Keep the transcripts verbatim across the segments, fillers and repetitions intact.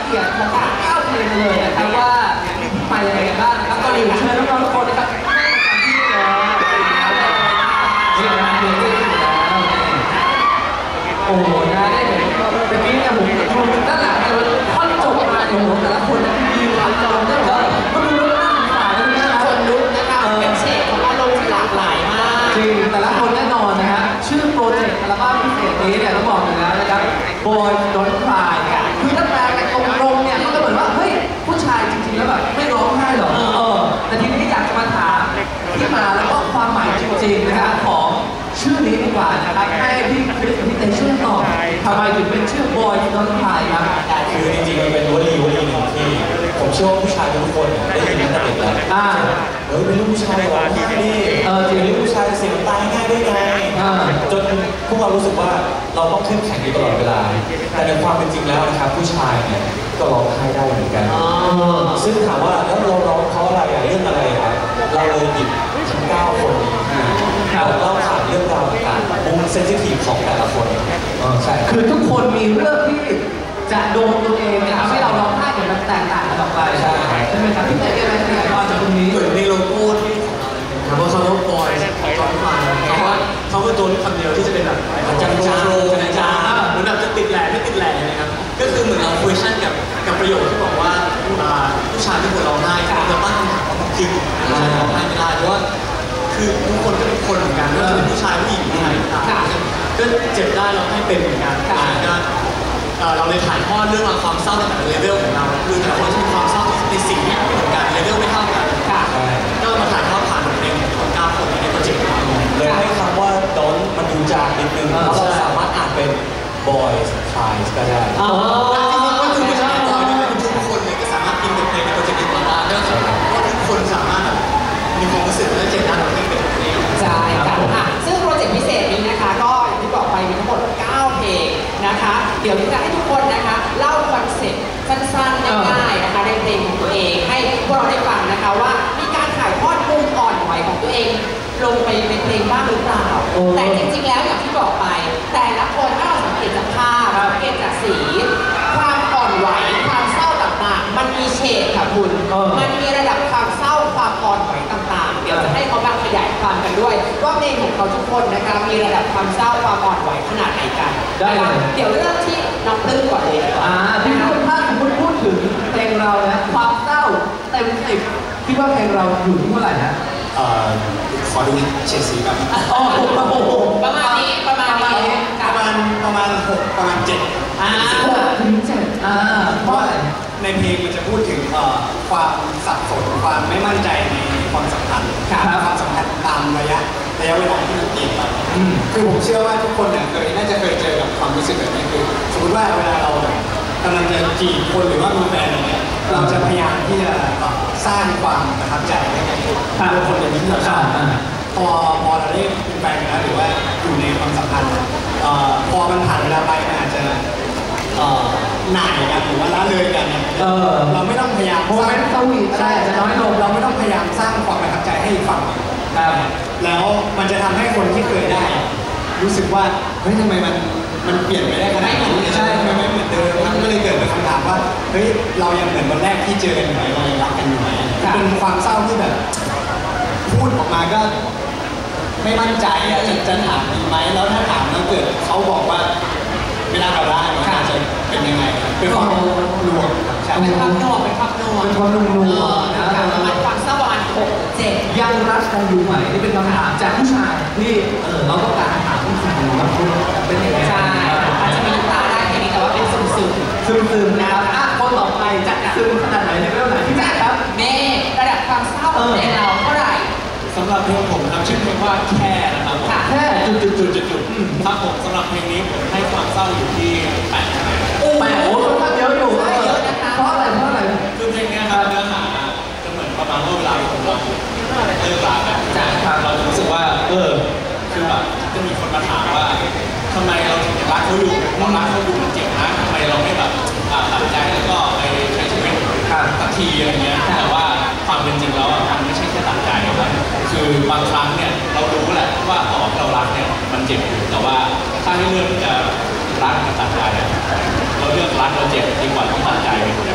เอียดของเก้าเพลงเลยนะครับว่าไปยังไงกันบ้างนะครับก็เรียนเชิญน้องๆทุกคนนะครับให้ประจำที่เลยนี่นะเรียนเชิญอยู่แล้วโอ้โหนะได้เห็นเมื่อกี้เนี่ยผมดูด้านหลังเนี่ยท่อนจบมาเนี่ยผมแต่ละคนยืนรับจองได้แบบก็ดูแล้วน่าสงสารนะนะคนลุกนะครับเป็นเฉดของอารมณ์ที่หลากหลายมากจริงแต่ละคนแน่นอนนะฮะชื่อโปรเจกต์อัลบั้มพิเศษนี้เนี่ยต้องบอกอยู่แล้วนะครับ Boy Don't Cry เนี่ยคือถ้าแปลกันตรงๆเนี่ยมันก็เหมือนว่าเฮ้ยผู้ชายจริงๆแล้วแบบไม่ร้องไห้หรอเออแต่ทีนี้อยากจะมาถามที่มาแล้วก็ความหมายจริงๆนะครับของชื่อนี้ดีกว่านะครับให้พี่คริสกับพี่เต้ช่วยตอบทำไมถึงเป็นชื่อ Boy Don't Cry ครับคือจริงๆมันเป็นวลีวลีหนึ่งที่ผมเชื่อว่าผู้ชายทุกคนได้ยินตั้งแต่เด็กแล้วอ่าเฮ้ยเป็นลูกผู้ชายหรอง่ายดิเออจริงลูกผู้ชายเสียงตายง่ายได้ไงจนพวกเรารู้สึกว่าเราต้องเข้มแข็งอยู่ตลอดเวลาแต่ในความเป็นจริงแล้วนะครับผู้ชายเนี่ยก็ร้องไห้ได้เหมือนกันซึ่งถามว่าแล้วเราร้องเพราะอะไรอะเรื่องอะไรครับเราเลยหยิบทั้งเก้าคนนี้เราเล่าผ่านเรื่องราวต่างๆมุมเซนซิทีฟของแต่ละคนใช่คือทุกคนมีเรื่องที่จะโดนตัวเองทำให้เราร้องไห้แบบแตกต่างกันออกไปใช่ใช่ไหมครับพี่เต้ได้ไหมขยายความจากตรงนี้เหมือนในโลโก้ที่ผมว่าเขาต้องปล่อยตอนมาเพราะว่าเขาเป็นตัวคำเดียวที่จะเป็นแบบจังจางจังจางเหมือนแบบจะติดแหล่ไม่ติดแหล่นะครับก็คือเหมือนเรา question กับกับประโยคที่บอกว่าผู้ชายที่ควรร้องไห้เราตั้งคำถามว่าจริงผู้ชายร้องไห้ไม่ได้เพราะว่าคือทุกคนก็เป็นคนเหมือนกันไม่ว่าจะเป็นผู้ชายผู้หญิงผู้ชายก็เจ็บได้เราให้เป็นเหมือนกันก็เราเลยถ่ายทอดเรื่องราวความเศร้าในแต่ละเลเวลของเราคือแต่ละคนจะมีความเศร้าในสิ่งที่ไม่เหมือนกันเลเวลไม่เท่ากันก็มาถ่ายทอดผ่านเพลงของก้าวคนในโปรเจกต์ของเราเลยให้คำว่า don't มันดูจางนิดนึงเราสามารถอ่านเป็น boys cries ก็ได้จริงๆก็คือไม่ใช่บอยนะทุกคนเลยก็สามารถกินเพลงในโปรเจกต์นี้มาได้ก็คือว่าทุกคนสามารถมีความรู้สึกและเจตนาของเพลงเป็นเพลงใช่ค่ะซึ่งโปรเจกต์พิเศษนี้นะคะก็อย่างที่บอกไปมีทั้งหมดเก้าเพลงนะคะเดี๋ยวจะให้ทุกคนนะคะเล่าคอนเซ็ปต์สั้นๆง่ายๆนะคะในเพลงของตัวเองให้พวกเราได้ฟังนะคะว่ามีการถ่ายทอดมุมอ่อนไหวของตัวเองลงไปในเพลงบ้างหรือเปล่าแต่จริงๆแล้วอย่างที่บอกไปแต่ละคนถ้าเราสังเกตจากภาพสังเกตจากสีความอ่อนไหวความเศร้าต่างๆมันมีเฉดค่ะคุณมันมีระดับความเศร้าความอ่อนไหวต่างๆเดี๋ยวจะให้เขามาขยายความกันด้วยว่าเพลงของเขาทุกคนนะคะมีระดับความเศร้าความอ่อนไหวขนาดไหนกันได้เลยเดี๋ยวเริ่มที่น้องปลื้มก่อนเลยอ่าที่คุณถ้าคุณพูดถึงเพลงเรานะความเศร้าเต็มสิบคิดว่าเพลงเราอยู่ที่เท่าไหร่นะเอ่อขอดูเฉดสีกันโอ้โหประมาณนี้ประมาณนี้ประมาณประมาณหกประมาณเจ็ดอ่าหกถึงเจ็ดอ่าเพราะในเพลงมันจะพูดถึงความสับสนความไม่มั่นใจในความสัมพันธ์ความสัมพันธ์ตามระยะระยะเวลาที่มันเปลี่ยนไปคือผมเชื่อว่าทุกคนเนี่ยเคยน่าจะเคยเจอกับความรู้สึกแบบนี้คือสมมติว่าเวลาเรากำลังจะจีบคนหรือว่ามีแฟนอะไรเงี้ยเราจะพยายามที่จะสร้างความประทับใจให้กับคนอย่างนี้ที่เราชอบพอพอเราได้เป็นแฟนกันแล้วหรือว่าอยู่ในความสัมพันธ์พอมันผ่านเวลาไปมันอาจจะหน่ายกันหรือว่าละเลยกันเราไม่ต้องพยายามโมเมนต์สวีทใช่จะน้อยลงเราไม่ต้องพยายามสร้างความประทับใจให้อีกฝั่งแล้วมันจะทำให้คนที่เคยได้รู้สึกว่าเฮ้ยทำไมมันมันเปลี่ยนไปได้ขนาดนี้ใช่ทำไมไม่เหมือนเดิมมันก็เลยเกิดเป็นคำถามว่าเฮ้ยเรายังเหมือนวันแรกที่เจอกันไหมเรายังรักกันอยู่ไหมเป็นความเศร้าที่แบบพูดออกมาก็ไม่มั่นใจอ่ะจะจะถามดีไหมแล้วถ้าถามแล้วเกิดเขาบอกว่าไม่ได้เราได้มันอาจจะเป็นยังไงเป็นความรวมเป็นความนัวเป็นความนัวเป็นความนัวนะประมาณความเศร้าประมาณหกเจ็ดยังรักกันอยู่ไหมนี่เป็นคำถามจากผู้ชายที่เออเราต้องการถามผู้ชายว่าคุณเป็นยังไงใช่อาจจะมีน้ำตาได้แค่นี้แต่ว่าเป็นซึมซึมซึมซึมนะครับอ่ะคนต่อไปจะซึมขนาดไหนในเรื่องไหนที่แม่ครับเมย์ระดับความเศร้าในเราเท่าไหร่สำหรับเพลงผมทำชื่อเพลงว่าแค่นะครับแค่จุดจุดจุดจุดจุดครับผมสำหรับเพลงนี้ผมให้ความเศร้าอยู่ที่แปดคะแนนแปดโอ้ค่อนข้างเยอะอยู่เยอะนะคะเพราะอะไรเพราะอะไรคือเพลงนี้ครับเนื้อหาจะเหมือนประมาณว่าเวลาผมเราเลิกรากันเราจะรู้สึกว่าเออคือแบบจะมีคนมาถามว่าทำไมเราถึงรักเขาอยู่เรารักเขาอยู่มันเจ็บนะทำไมเราไม่แบบตัดใจแล้วก็ไปใช้ชีวิตสักทีอะไรเงี้ยแต่ว่าความเป็นจริงแล้วมันไม่ใช่แค่ตัดใจครับคือบางครั้งเนี่ยเรารู้แหละว่าต่อเรารักเนี่ยมันเจ็บอยู่แต่ว่าถ้าให้เลือกจะรักกับตัดใจเราเลือกรักเราเจ็บดีกว่าต้องตัดใจ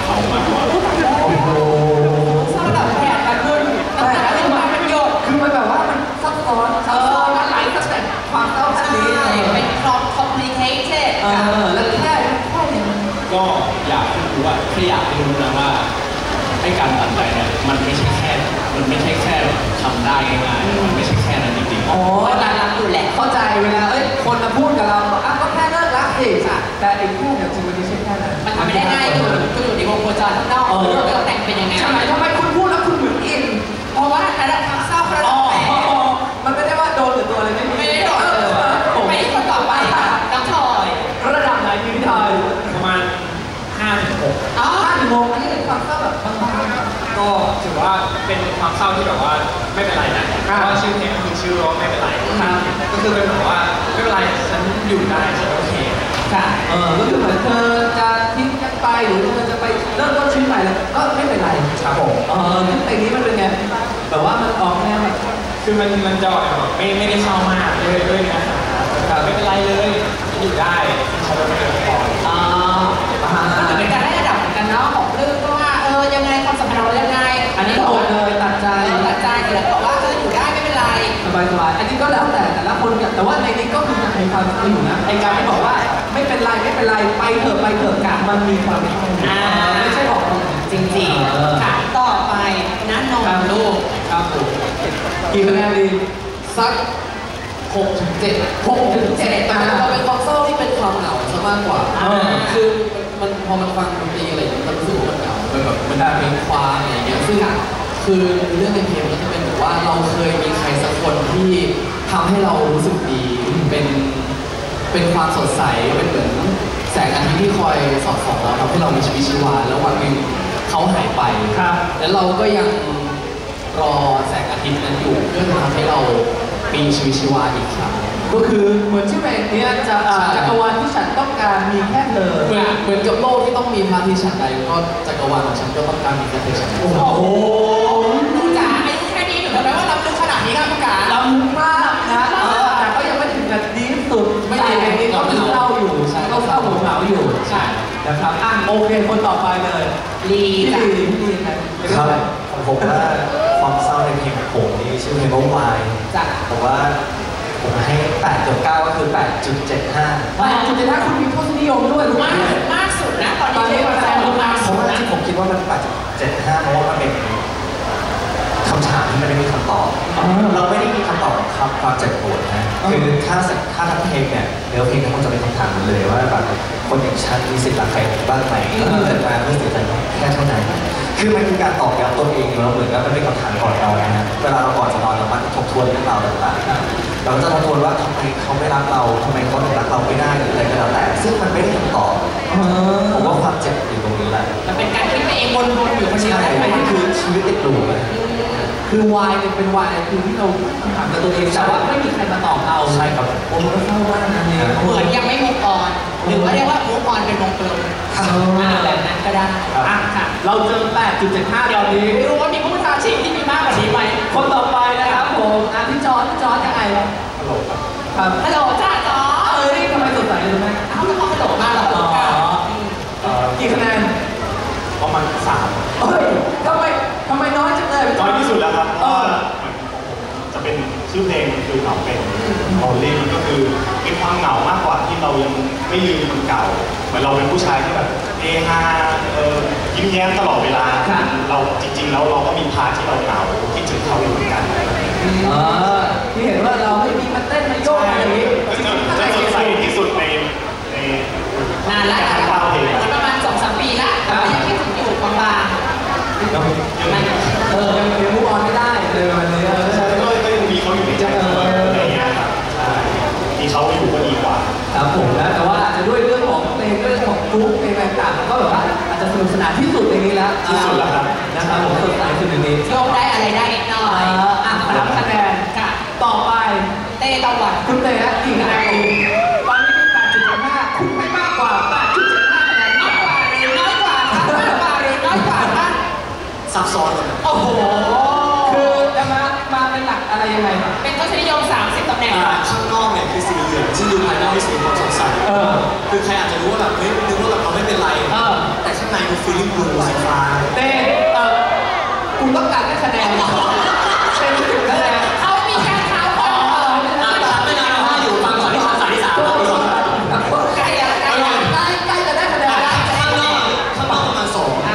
อยากรู้นะว่าให้การตัดใจเนี่ยมันไม่ใช่แค่มันไม่ใช่แค่ทำได้ง่ายๆมันไม่ใช่แค่นั้นจริงๆโอ้ยการรับอยู่แหละเข้าใจเวลาเอ้ยคนมาพูดกับเราอ่ะก็แค่เลิกรักสิแต่ไอ้คู่เนี่ยจริงมันไม่ใช่แค่นั้นมันทำไม่ได้ง่ายอยู่คุณอยู่ในวงโคจรข้างนอกเออแล้วแต่งเป็นยังไงใช่ไหมทำไมคุณพูดแล้วคุณเหมือนอินเพราะว่าระดับความเศร้าระดับแต่มันไม่ได้ว่าโดนหรือตัวอะไรไม่มีไม่ได้โดดเลยไปที่คนต่อไปค่ะน้องทอยระดับไหนพี่ทอยประมาณห้าถึงหกอ๋อห้าถึงหกอันนี้เป็นความเศร้าแบบบางก็ถือว่าเป็นความเศร้าที่แบบว่าไม่เป็นไรนะเพราะว่าชื่อเพลงคือชื่อว่าไม่เป็นไรก็คือเป็นแบบว่าไม่เป็นไรฉันอยู่ได้ฉันโอเคค่ะๆเออก็คือเหมือนเธอจะทิ้งกันไปหรือเธอจะไปเริ่มต้นชีวิตใหม่แล้วก็ไม่เป็นไรครับผมเออซึ่งเพลงนี้มันเป็นไงแบบว่ามันออกแนวแบบคือมันมันจะแบบไม่ไม่ได้เศร้ามากเลยด้วยเนื้อหาแต่ไม่เป็นไรเลยอยู่ได้เขาเป็นเรื่องก่อนอ๋อมันจะเป็นการได้ระดับเหมือนกันเนาะของเรื่องว่าเออยังไงความสัมพันธ์เรายังไงอันนี้โดนเลยตัดใจตัดใจแต่แล้วบอกว่าเอออยู่ได้ไม่เป็นไรสบายสบายๆอันนี้ก็แล้วแต่แต่ละคนเนี่ยแต่ว่าในนี้ก็คือมันมีความเศร้าอยู่นะไอการที่บอกว่าไม่เป็นไรไม่เป็นไรไปเถอะไปเถอะกะมันมีความเศร้าอยู่อ่าไม่ใช่บอกตรงจริงๆค่ะต่อไปนันนนท์ลูกครับผมกี่คะแนนดีสักหกถึงเจ็ดหกถึงเจ็ดแต่นะมันเป็นความเศร้าที่เป็นความเหงาซะมากกว่าอ่าคือมันพอมันฟังดนตรีอะไรอย่างเงี้ยมันรู้สึกว่ามันเหงามันแบบมันเพลงควางอะไรอย่างเงี้ยซึ่งคือเรื่องในเพลงมันจะเป็นแบบว่าเราเคยมีใครสักคนที่ทำให้เรารู้สึกดีเป็นเป็นความสดใสเป็นเหมือนแสงอาทิตย์ที่คอยสอดส่องเราทำให้เรามีชีวิตชีวาแล้ววันหนึ่งเขาหายไปครับแล้วเราก็ยังรอแสงอาทิตย์นั้นอยู่เพื่อทำให้เรามีชีวิตชีวาอีกครั้งก็คือเหมือนชื่อเพลงเนี้ยจะอ่าใช่จักรวาลที่ฉันต้องการมีแค่เธอเหมือนเหมือนกับโลกที่ต้องมีพระอาทิตย์ฉันใดก็จักรวาลของฉันก็ต้องการมีแค่เธอฉันนั้นโอ้โหคุณจ๋าอายุแค่นี้หนูทำไมว่ารับรู้ขนาดนี้ครับคุณจ๋าลำมากนะเออแต่ก็ยังไม่ถึงกับดีที่สุดไม่ดีเพลงนี้ก็คือเศร้าอยู่ก็เศร้าหัวเหงาอยู่ใช่นะครับอ่ะโอเคคนต่อไปเลยลีพี่จ้ะดีพี่ดีครับครับของผมว่าความเศร้าในเพลงของผมนี่ชื่อเพลงว่าวายจ้ะผมว่าผมให้แปดจุดเก้าก็คือ แปดจุดเจ็ดห้าแต่จุดเด่นถ้าคุณมีทศนิยมด้วยรู้ไหมมากมากสุดนะตอนตอนนี้นี้มันแฟแซนงมากเพสุราะดว่านะที่ผมคิดว่ามัน แปดจุดเจ็ดห้า เพราะว่ามันเป็นคำถามที่มันไม่มีคำตอบ เราไม่ได้มีคำตอบครับความเจ็บปวดนะคือถ้าถ้าทั้งเพลงเนี่ยเนื้อเพลงทั้งหมดจะเป็นคำถามหมดเลยว่าแบบคนอย่างฉันมีสิทธิ์รักใครบ้างไหมเกิดมาเพื่อเสียใจแค่เท่านั้นคือมันคือการตอบย้ำตัวเองเราเหมือนกับมันเป็นคำถามก่อนเรานะฮะเวลาเราก่อนจะนอนเรามักจะทบทวนเรื่องราวต่างๆเราจะทบทวนว่าทำไมเขาไม่รักเราทำไมเขาถึงรักเราไม่ได้หรืออะไรก็แล้วแต่ซึ่งมันไม่ได้คำตอบผมว่าความเจ็บอยู่ตรงนี้แหละมันเป็นการคิดไปเองวนๆอยู่คนเดียวใช่ได้ไหมมันคือชีวิตติดลูปอะคือวายเนี่ยเป็นวายคือที่เราถามกับตัวเองแต่ว่าไม่มีใครมาตอบเราใช่ครับผมก็เศร้ามากนะเนี่ยเหมือนยังไม่มุกออนหรือว่าเรียกว่ามุกออนเป็นวงกลมอ่าแบบนั้นก็ได้อ่ะค่ะเราเจอ แปดจุดเจ็ดห้า ตอนนี้ไม่รู้ว่ามีผู้ท้าชิงที่มีมากกว่านี้ไหมคนต่อไปนะครับผมอ่ะพี่จอร์จพี่จอร์จยังไงครับฮัลโหลครับครับฮัลโหลจ้าจ๋อเอ้ยทำไมสดใสเลยรู้ไหมเอ้าแล้วเขาฮัลโหลมากเหรออ๋อเอ่อกี่คะแนนประมาณสามเฮ้ยทำไมทำไมน้อยจังเลยพี่จน้ออยร์จที่สุดแล้วครับเพเอราะว่าอจะเป็นชื่อเพลงคือเหงาเป็นโอลี่มันก็คือเป็นความเหงามากกว่าที่เรายังไม่ลืมคนเก่าเหมือนเราเป็นผู้ชายที่แบบเฮฮาเออยิ้มแย้มตลอดเวลาเราจริง ๆ แล้วเราก็มีพาร์ทที่เราเหงาคิดถึงเขาอยู่เหมือนกันเออที่เห็นว่าเราไม่มีมาเต้นมาโยกอะไรอย่างนี้จะจะสดใสที่สุดในในนานแล้วทั้งเก้าเพลงประมาณสองสามปีละแต่ว่ายังคิดถึงอยู่บางแล้วๆมันเออยังยังมูฟออนไม่ได้เลยวันนี้เออใช่ก็ก็ยังมีเขาอยู่ในใจด้วยอะไรอย่างเงี้ยครับใช่มีเขาอยู่ก็ดีกว่าครับผมนะแต่ว่าอาจจะด้วยเรื่องของเพลงเรื่องของกรุ๊ปเพลงต่างๆมันก็แบบว่าอาจจะสนุกสนานที่สุดในนี้แล้วที่สุดแล้วครับนะครับผมสดใสสุดในนี้โยกได้อะไรได้นิดหน่อเอ่ยออ่ะสามคะแนนค่ะต่อไปเต้ตะวันคุณเตยฮะกี่คะแนนดีตอนนี้เป็นแปดจุดห้าคุณไม่มากกว่าแปดจุดเจ็ดห้าคะแนนน้อยกว่าหรือน้อยกว่าครับมากกว่าหรือน้อยกว่าครับซับซ้อนกันโอ้โหคือจะมามาเป็นหลักอะไรยังไงเป็นทศนิยมสามสิบตำแหน่งอ่าข้างนอกเนี่ยคือสีเหลืองซึ่งดูภายนอกที่สีความสดใสเออคือใครอาจจะรู้ว่าแบบเฮ้ยนึกว่าแบบเราไม่เป็นไรเออแต่ข้างในคือ feeling blue สีฟ้าเต้เออคุณต้องการได้คะแนนเป็นถึงคะแนนเขามีการเท้าเปิดอ่าฉันไม่นานห้าอยู่ฟังก่อนที่ฉันสายที่สามครับใกล้แล้วใกล้แล้วใกล้ใกล้จะได้คะแนนแล้วข้างนอกข้างนอกประมาณสองอ่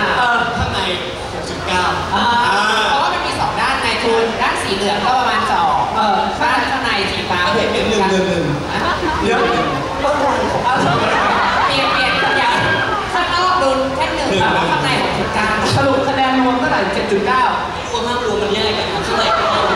จ็ดจุดเก้ารวมภาพรวมมันแยกกันครับเท่าไหร่ก็เอา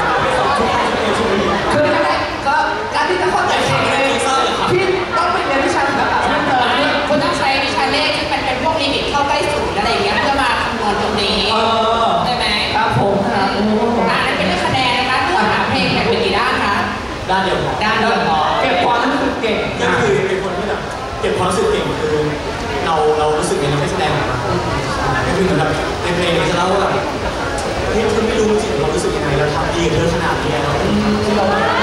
คือยังไงก็การที่จะเข้าใจเพลงเลยที่ต้องไปเรียนวิชาศิลปะเพิ่มเติมนี่คุณต้องใช้วิชาเลขที่มันเป็นพวกลิมิตเข้าใกล้ศูนย์อะไรอย่างเงี้ยเพื่อมาคำนวณตรงนี้เออใช่ไหมครับผมครับโอ้อ่านั่นเป็นเรื่องคะแนนนะคะเนื้อหาเพลงแบ่งเป็นกี่ด้านคะด้านเดียวด้านเดียวพอเก็บความรู้สึกเก่งก็คือเป็นคนที่แบบเก็บความรู้สึกเก่งคือเราเรารู้สึกยังไงเราไม่แสดงออกมาก็คือเหมือนแบบในเพลงมันจะเล่าว่าแบบเฮ้ยเธอไม่รู้จริงเรารู้สึกยังไงเราทำดีกับเธอขนาดนี้แล้วที่เราไม่ได้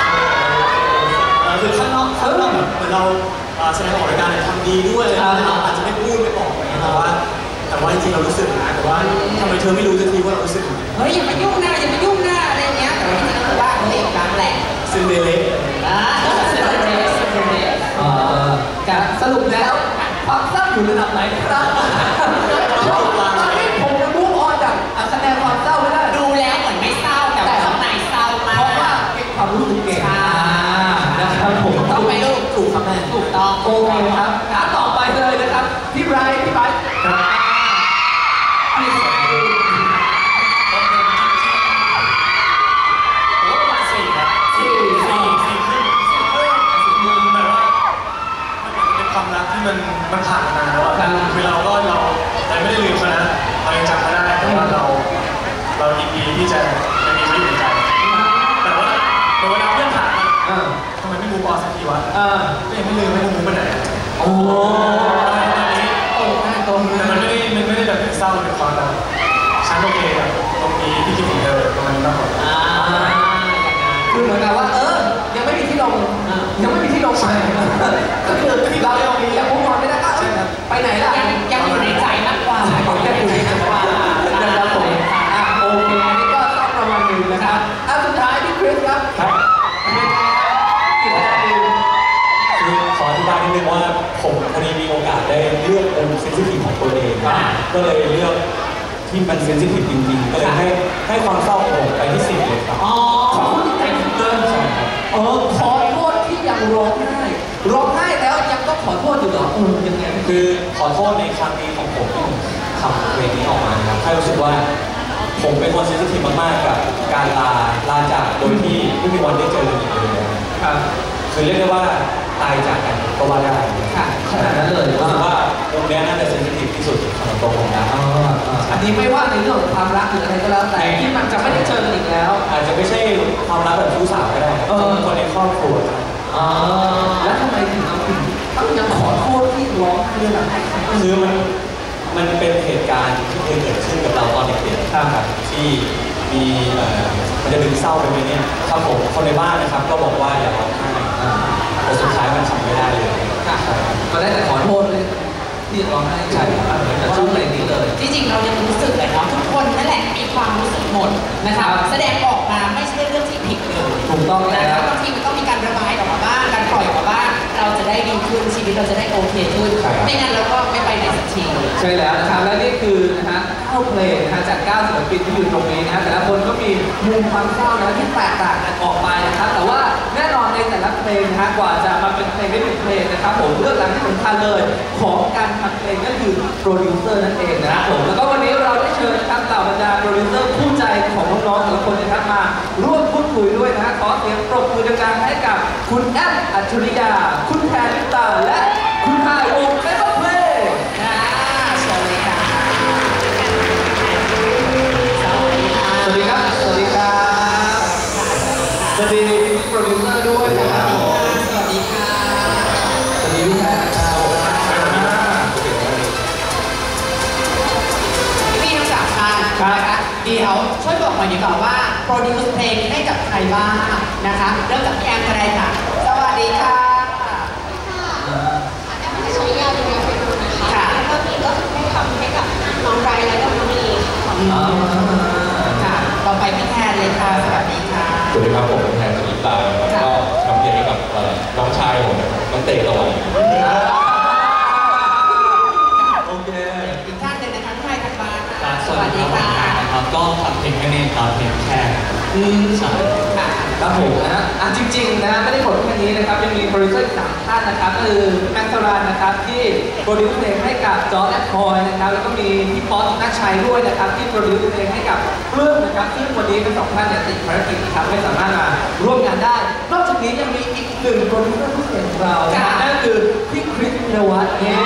คือข้างนอกข้างนอกแบบเหมือนเราแสดงออกในการทำดีด้วยเราอาจจะไม่พูดไม่บอกอะไรแต่ว่าแต่ว่าจริงๆเรารู้สึกนะแต่ว่าทำไมเธอไม่รู้สักทีว่าเรารู้สึกเฮ้ยอย่ามายุ่งนะอย่ามายุ่งนะอะไรเงี้ยแต่ว่าจริงๆก็คือว่าเฮ้ยรักแหละซินเดอเรลอ่าเซนเดสเซนเดสเอ่อการสรุปแล้วความเศร้าอยู่ระดับไหนครับตอนนี้ผมจะมุ่งออนจากคะแนนความเศร้าไม่ได้ดูแล้วเหมือนไม่เศร้าแต่ว่าข้างในเศร้ามากเพราะว่าเก็บความรู้สึกเก่งนะครับผมต้องไปลูกถูกครับแม่ถูกต้องโอเคครับอ่ะต่อไปเลยนะครับพี่ไบรท์พี่ไบรท์ครับอันนี้คือสี่ครับสี่สี่สี่ครึ่งสี่ครึ่งสี่ครึ่งแต่ว่ามันเป็นความรักที่มันมันผ่านมาแล้วอะคือเราก็เราเราไม่ได้ลืมเขานะเรายังจำเขาได้แต่ว่าเราเรายินดีที่จะยังมีเขาอยู่ในใจแต่ว่าแต่เวลาเพื่อนถามอ่าทำไมไม่มูฟออนสักทีวะอ่าก็ยังไม่ลืมไม่รู้มูฟไปไหนโอ้อะไรประมาณนี้ตรงหน้าตรงหแต่น้ามันไม่ได้มันไม่ได้แบบเศร้าเป็นความแบบฉันโอเคกับตรงนี้ที่คิดถึงเธอประมาณนี้มากกว่าอ่าคือเหมือนกับว่าเออยังไม่มีที่ลงยังไม่มีที่ลงใหม่ก็คือเรายังมียังมุ่งออนไม่ได้ก็เออไปไหนล่ะยังยังอยู่ในใจมากกว่าผมจะอยู่ในใจมากกว่านะครับผมอ่ะโอเคอันนี้ก็ต้องประมาณหนึ่งนะครับอ่ะสุดท้ายพี่คริสครับครับเป็นไงกี่คะแนนดีคือขออธิบายนิดนึงว่าผมพอดีมีโอกาสได้เลือกองค์เซนซิทีฟของตัวเองก็เลยเลือกที่มันเซนซิทีฟจริงๆก็เลยให้ให้ความเศร้าของผมไปที่สิบเลยครับอ๋อขอบคุณที่แต่งเกินใช่ครับเออขอโทษที่ยังร้องไห้ร้องไห้แล้วยังต้องขอโทษอยู่เหรอเออยังไงคือขอโทษในครั้งนี้ของผมที่ผมทำเพลงนี้ออกมานะครับแค่รู้สึกว่าผมเป็นคนเซนซิทีฟมากๆกับการลาลาจากโดยที่ไม่มีวันได้เจอกันอีกเลยนะครับ คือเรียกได้ว่าตายจากกันก็ว่าได้ค่ะขนาดนั้นเลยรู้สึกว่าตรงนี้น่าจะเซนซิทีฟที่สุดสำหรับตัวผมนะอ๋ออันนี้ไม่ว่าในเรื่องของความรักหรืออะไรก็แล้วแต่ที่มันจะไม่ได้เจอกันอีกแล้วอาจจะไม่ใช่ความรักแบบชู้สาวก็ได้ครับเป็นคนในครอบครัวครับอ๋อแล้วทำไมถึงเราถึงต้องยังขอโทษที่ร้องไห้ล่ะคือมันมันเป็นเหตุการณ์ที่เคยเกิดขึ้นกับเราตอนเด็กๆครับที่มีเอ่อมันจะดึงเศร้าไปไหมเนี่ยครับผมคนในบ้านนะครับก็บอกว่าอย่าร้องไห้แต่สุดท้ายมันทำไม่ได้เลยค่ะก็ได้แต่ขอโทษเลยที่ร้องไห้ใช่ครับแต่ชื่อเพลงนี้เลยจริงๆเรายังรู้สึกเลยเนาะทุกคนนั่นแหละมีความรู้สึกหมดนะคะแสดงออกมาไม่ใช่เรื่องที่ผิดเลยถูกต้องแล้วบางทีมันต้องมีการระบายออกมาบ้างการปล่อยออกมาบ้างเราจะได้ดีขึ้นชีวิตเราจะได้โอเคขึ้นไม่งั้นเราก็ไม่ไปไหนสักทีใช่แล้วนะครับและนี่คือนะฮะเก้าเพลงนะฮะจากเก้าศิลปินที่อยู่ตรงนี้นะฮะแต่ละคนก็มีมุมความเศร้านะที่แตกต่างกันออกไปนะครับแต่ว่าแน่นอนในแต่ละเพลงนะฮะกว่าจะมาเป็นเพลงได้หนึ่งเพลงนะครับผมเรื่องหลังที่สำคัญเลยของการทำเพลงก็คือโปรดิวเซอร์นั่นเองนะครับผมแล้วก็วันนี้เราได้เชิญนะครับเหล่าบรรดาโปรดิวเซอร์คู่ใจของน้องๆแต่ละคนนะครับมาร่วมพูดคุยด้วยนะฮะขอเสียงปรบมือดังๆให้กับคุณแอมอัจฉริยาคุณแพรลิปตาและคุณฮายวงเปเปอร์เพลย์นะสวัสดีค่ะสวัสดีครับ สวัสดีครับ สวัสดีโปรดิวเซอร์ด้วยนะครับสวัสดีค่ะสวัสดีพี่แพรนะครับพี่ทั้งสามท่านนะคะเดี๋ยวช่วยบอกหน่อยดีกว่าว่าโปรดิวซ์เพลงให้กับใครบ้างนะคะเริ่มจากพี่แอมก็ได้ค่ะ สวัสดีค่ะแอปพลิเคชันยาดูแลเฟซบุ๊กนะคะแล้วก็มีก็ได้ทำให้กับน้องไรและก็น้องลีค่ะอ๋อค่ะ ต่อไปพี่แทนเลยค่ะ สวัสดีค่ะสวัสดีครับผมแทนสุนิตาแล้วก็ทำเพลงให้กับเอ่อน้องชายผมน้องเตตะวันโอเคอีกท่านหนึ่งนะคะพี่ไทยกันบานค่ะสวัสดีค่ะครับก็ทำเพลงไม่ได้ตามเพลงแค่อืมใช่ค่ะครับผมนะฮะอ่ะจริงๆนะไม่ได้หมดแค่นี้นะครับยังมีโปรดิวเซอร์อีกสามท่านนะครับก็คือแม็กซ์ตรันนะครับที่โปรดิวซ์เพลงให้กับจอร์จและพลอยนะครับแล้วก็มีพี่ป๊อตนักชัยด้วยนะครับที่โปรดิวซ์เพลงให้กับเรื่องนะครับซึ่งวันนี้เป็นสองท่านเนี่ยติดภารกิจนะครับไม่สามารถมาร่วมงานได้นอกจากนี้ยังมีอีกหนึ่งโปรดิวเซอร์พิเศษของเรานะนั่นคือพี่คริสพิรวัตรเนี่ย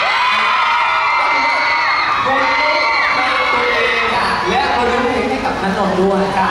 โปรดิวซ์เพลงตัวเองและโปรดิวซ์เพลงให้กับนันนนท์ด้วยค่ะ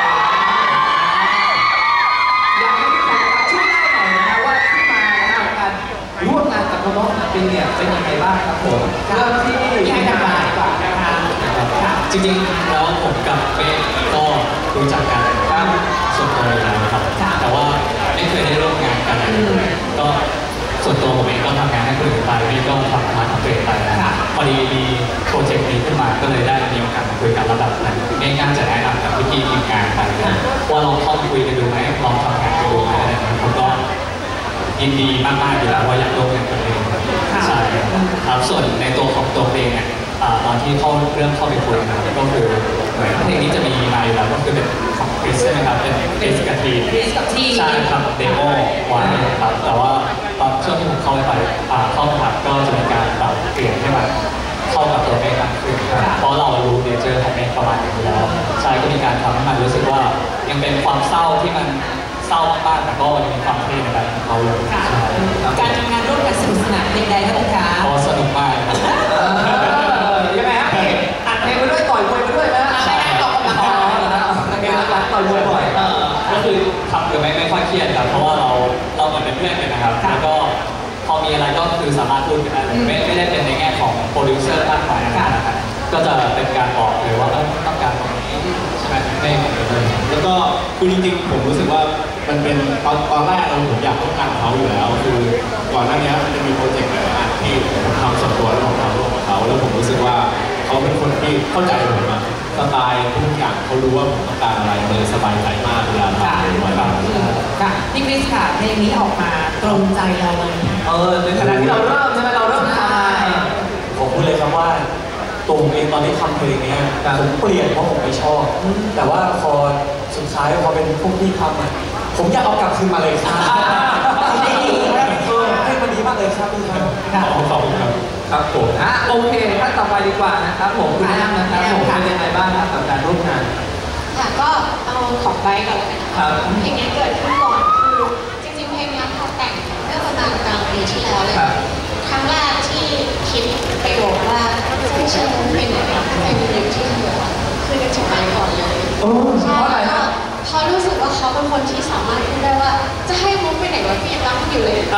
ร่วมงานกับน้องๆศิลปินเนี่ยเป็นยังไงบ้างครับผมเริ่มที่พี่ให้ทำมาดีกว่านะคะจริงๆแล้วผมกับเป้ก็รู้จักกันครับส่วนตัวอยู่แล้วครับแต่ว่าไม่เคยได้ร่วมงานกันก็ส่วนตัวผมเองก็ทำงานให้คนอื่นไปพี่ก็ทำงานของตัวเองไปพอดีมีโปรเจกต์นี้ขึ้นมาก็เลยได้มีโอกาสมาคุยกันระดับนั้นง่ายๆจะแนะนำกับพี่ทีมงานไปว่าลองเข้าไปคุยกันดูไหมลองทำงานกันดูไหมอะไรอย่างเงี้ยผมก็ยินดีมากๆอยู่แล้วว่าอยากร่วมงานกับเพลงใช่ครับส่วนในตัวของตัวเพลงเนี่ยตอนที่เข้าเริ่มเข้าไปคุยนะครับก็คือเหมือนเพลงนี้จะมีมาอยู่แล้วก็คือเป็นของคริสใช่ไหมครับเป็นคริสกับทีคริสกับทีใช่ครับเดโมไว้ครับแต่ว่าตอนช่วงที่ผมเข้าไปเข้าไปถัดก็จะมีการปรับเปลี่ยนให้มันเข้ากับตัวเพลงมากขึ้นเพราะเรารู้เนเจอร์ของเพลงประมาณนี้แล้วใช่ก็มีการทำให้มันรู้สึกว่ายังเป็นความเศร้าที่มันเศร้ามากๆแต่ก็ยังมีความเท่ในแบบของเขาอยู่การทำงานร่วมกันสนุกสนานเพลงใดครับคะก็สนุกมากยังไงฮะอัดเพลงไปด้วยต่อยมวยไปด้วยนะไม่ได้ออกกำลังกายเพลงรักต่อยมวยบ่อยก็คือทำคือไม่ไม่ค่อยเครียดครับเพราะว่าเราเราเหมือนเป็นเพื่อนกันนะครับแล้วก็พอมีอะไรก็คือสามารถพูดกันได้ไม่ไม่ได้เป็นในแง่ของโปรดิวเซอร์มากมายนะครับก็จะเป็นการบอกเลยว่าต้องการตรงนี้ใช่ไหมไม่เลยแล้วก็คือจริงๆผมรู้สึกว่ามันเป็นตอนตอนแรกเราผมอยากต้องการเขาอยู่แล้วคือก่อนหน้านี้มันจะมีโปรเจกต์หลายอันที่ผมทำส่วนตัวแล้วผมทำร่วมกับเขาแล้วผมรู้สึกว่าเขาเป็นคนที่เข้าใจผมอะสไตล์ทุกอย่างเขารู้ว่าผมต้องการอะไรเลยสบายใจมากเวลาทำด้วยครับค่ะพี่คริสค่ะเพลงนี้ออกมาตรงใจเราเลยเออในขณะที่เราเริ่มใช่ไหมเราเริ่มทำผมพูดเลยครับว่าตัวผมเองตอนที่ทำเพลงนี้ผมเปลี่ยนเพราะผมไม่ชอบแต่ว่าพอสุดท้ายพอเป็นพวกที่ทำอ่ะผมอยากเอากลับคืนมาเลยครับให้มันดีมากเลยครับพี่ครับขอบคุณครับครับผมอ่ะโอเคท่านต่อไปดีกว่านะครับผมคุณแอมนะครับผมเป็นยังไงบ้างครับกับการร่วมงานค่ะก็เอาของไบก่อนแล้วกันนะคะเพลงนี้เกิดขึ้นก่อนคือจริงๆเพลงนี้เขาแต่งเมื่อประมาณกลางปีที่แล้วเลยครั้งแรกที่คิดประโยคว่าไม่ใช่มุกเป็นเป็นเด็กที่เหลือคือจะถึงไปก่อนเลยใช่ก็เพราะรู้สึกว่าเขาเป็นคนที่สามารถพูดได้ว่าจะให้มุกไปไหนวะพี่ยังรักอยู่เลย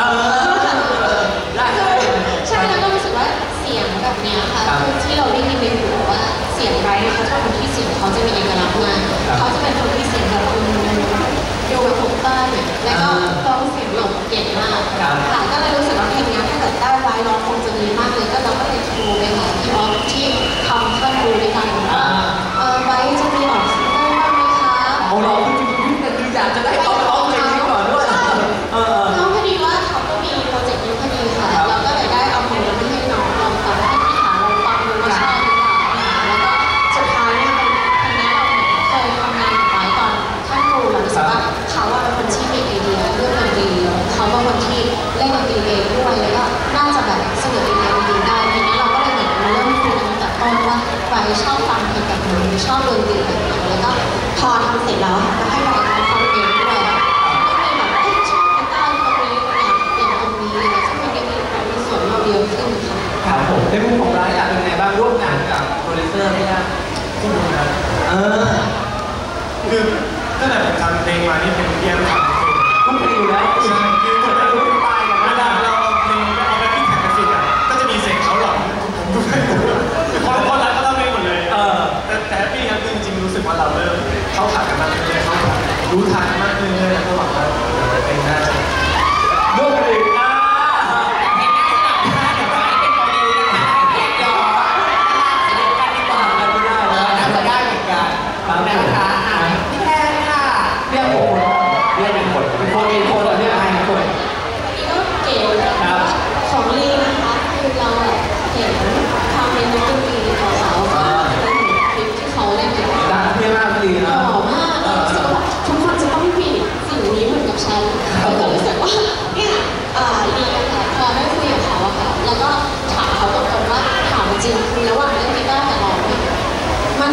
ใช่แล้วก็รู้สึกว่าเสียงแบบนี้ค่ะคือที่เราได้ยินในหูว่าเสียงไรเขาชอบคนที่เสียงเขาจะมีเอกลักษณ์มากเขาจะเป็นคนที่เสียงแบบดูแบบถูกต้านแล้วก็ร้องเสียงหลงเก่งมากค่ะก็เลยรู้สึกว่าเพลงนี้ถ้าเกิดได้ไว้ร้องคงจะดีมากเลยก็เราก็เลยโทรไปหาพี่ออฟที่ทำเครื่องดูด้วยกันว่าเออไว้จะมีออกซิงเกิลบ้างไหมคะเอาเราคือจริงๆแต่คืออยากจะได้เขาร้องเพลงนี้ก่อนด้วยน้องพอดีว่าเขาก็มีโปรเจกต์นี้พอดีค่ะเราก็เลยได้เอาเพลงนี้ให้น้องลองฟังให้พี่หาลองฟังดูว่าชอบหรือเปล่าแล้วก็สุดท้ายเนี่ยเป็นเพลงนี้เราเคยทำงานกับไว้ตอนท่านครูเรารู้สึกว่าเขาว่าเป็นคนที่มีไอเดียเรื่องดนตรีเขาเป็นคนที่เล่นดนตรีเองด้วยแล้วก็น่าจะแบบเสนอไอเดียดีได้ทีนี้เราก็เลยเหมือนเริ่มคุยกันตั้งแต่ต้นว่าไว้ชอบฟังเพลงแบบไหนชอบดนตรีแบบไหนแล้วก็พอทำเสร็จแล้วก็ให้ไว้เขาฟังเองด้วยก็มีแบบเอ๊ะชอบกีตาร์ตรงนี้อยากเปลี่ยนตรงนี้อะไรซึ่งมันก็มีแบบมีส่วนเราเยอะขึ้นค่ะครับผมในมุมของร้านอยากเป็นไงบ้างร่วมงานกับโปรดิวเซอร์ไม่ยากก็ดีนะเออคือตั้งแต่ผมทำเพลงมานี่เป็นเพียงทำต้องเป็นอยู่แล้วใช่คือผมไม่รู้ตายกันเวลาเราเอาเพลงเอาไปที่แข่งกันสิอ่ะก็จะมีเสียงเขาหลอกผมด้วยคนคนรักก็ต้องเล่นหมดเลยเออแต่แต่แฮปปี้ครับจริงๆรู้สึกว่าเราเริ่มเข้าขากันมากขึ้นเรื่อยๆเข้าขารู้ทันมากขึ้นเรื่อยๆแล้วก็หวังว่าเพลงน่าจะร่วมกันอีกอ่าเพลงน่าจะหนักมากเดี๋ยวไว้เป็นโปรดิวนะคะเพลงยอมสนุกกันดีกว่าน่าจะได้เหมือนกันนะคะพี่แทนค่ะเรียกผมเรียกเป็นคนเป็นคนเป็นคนเหรอเนี่ยเป็นคน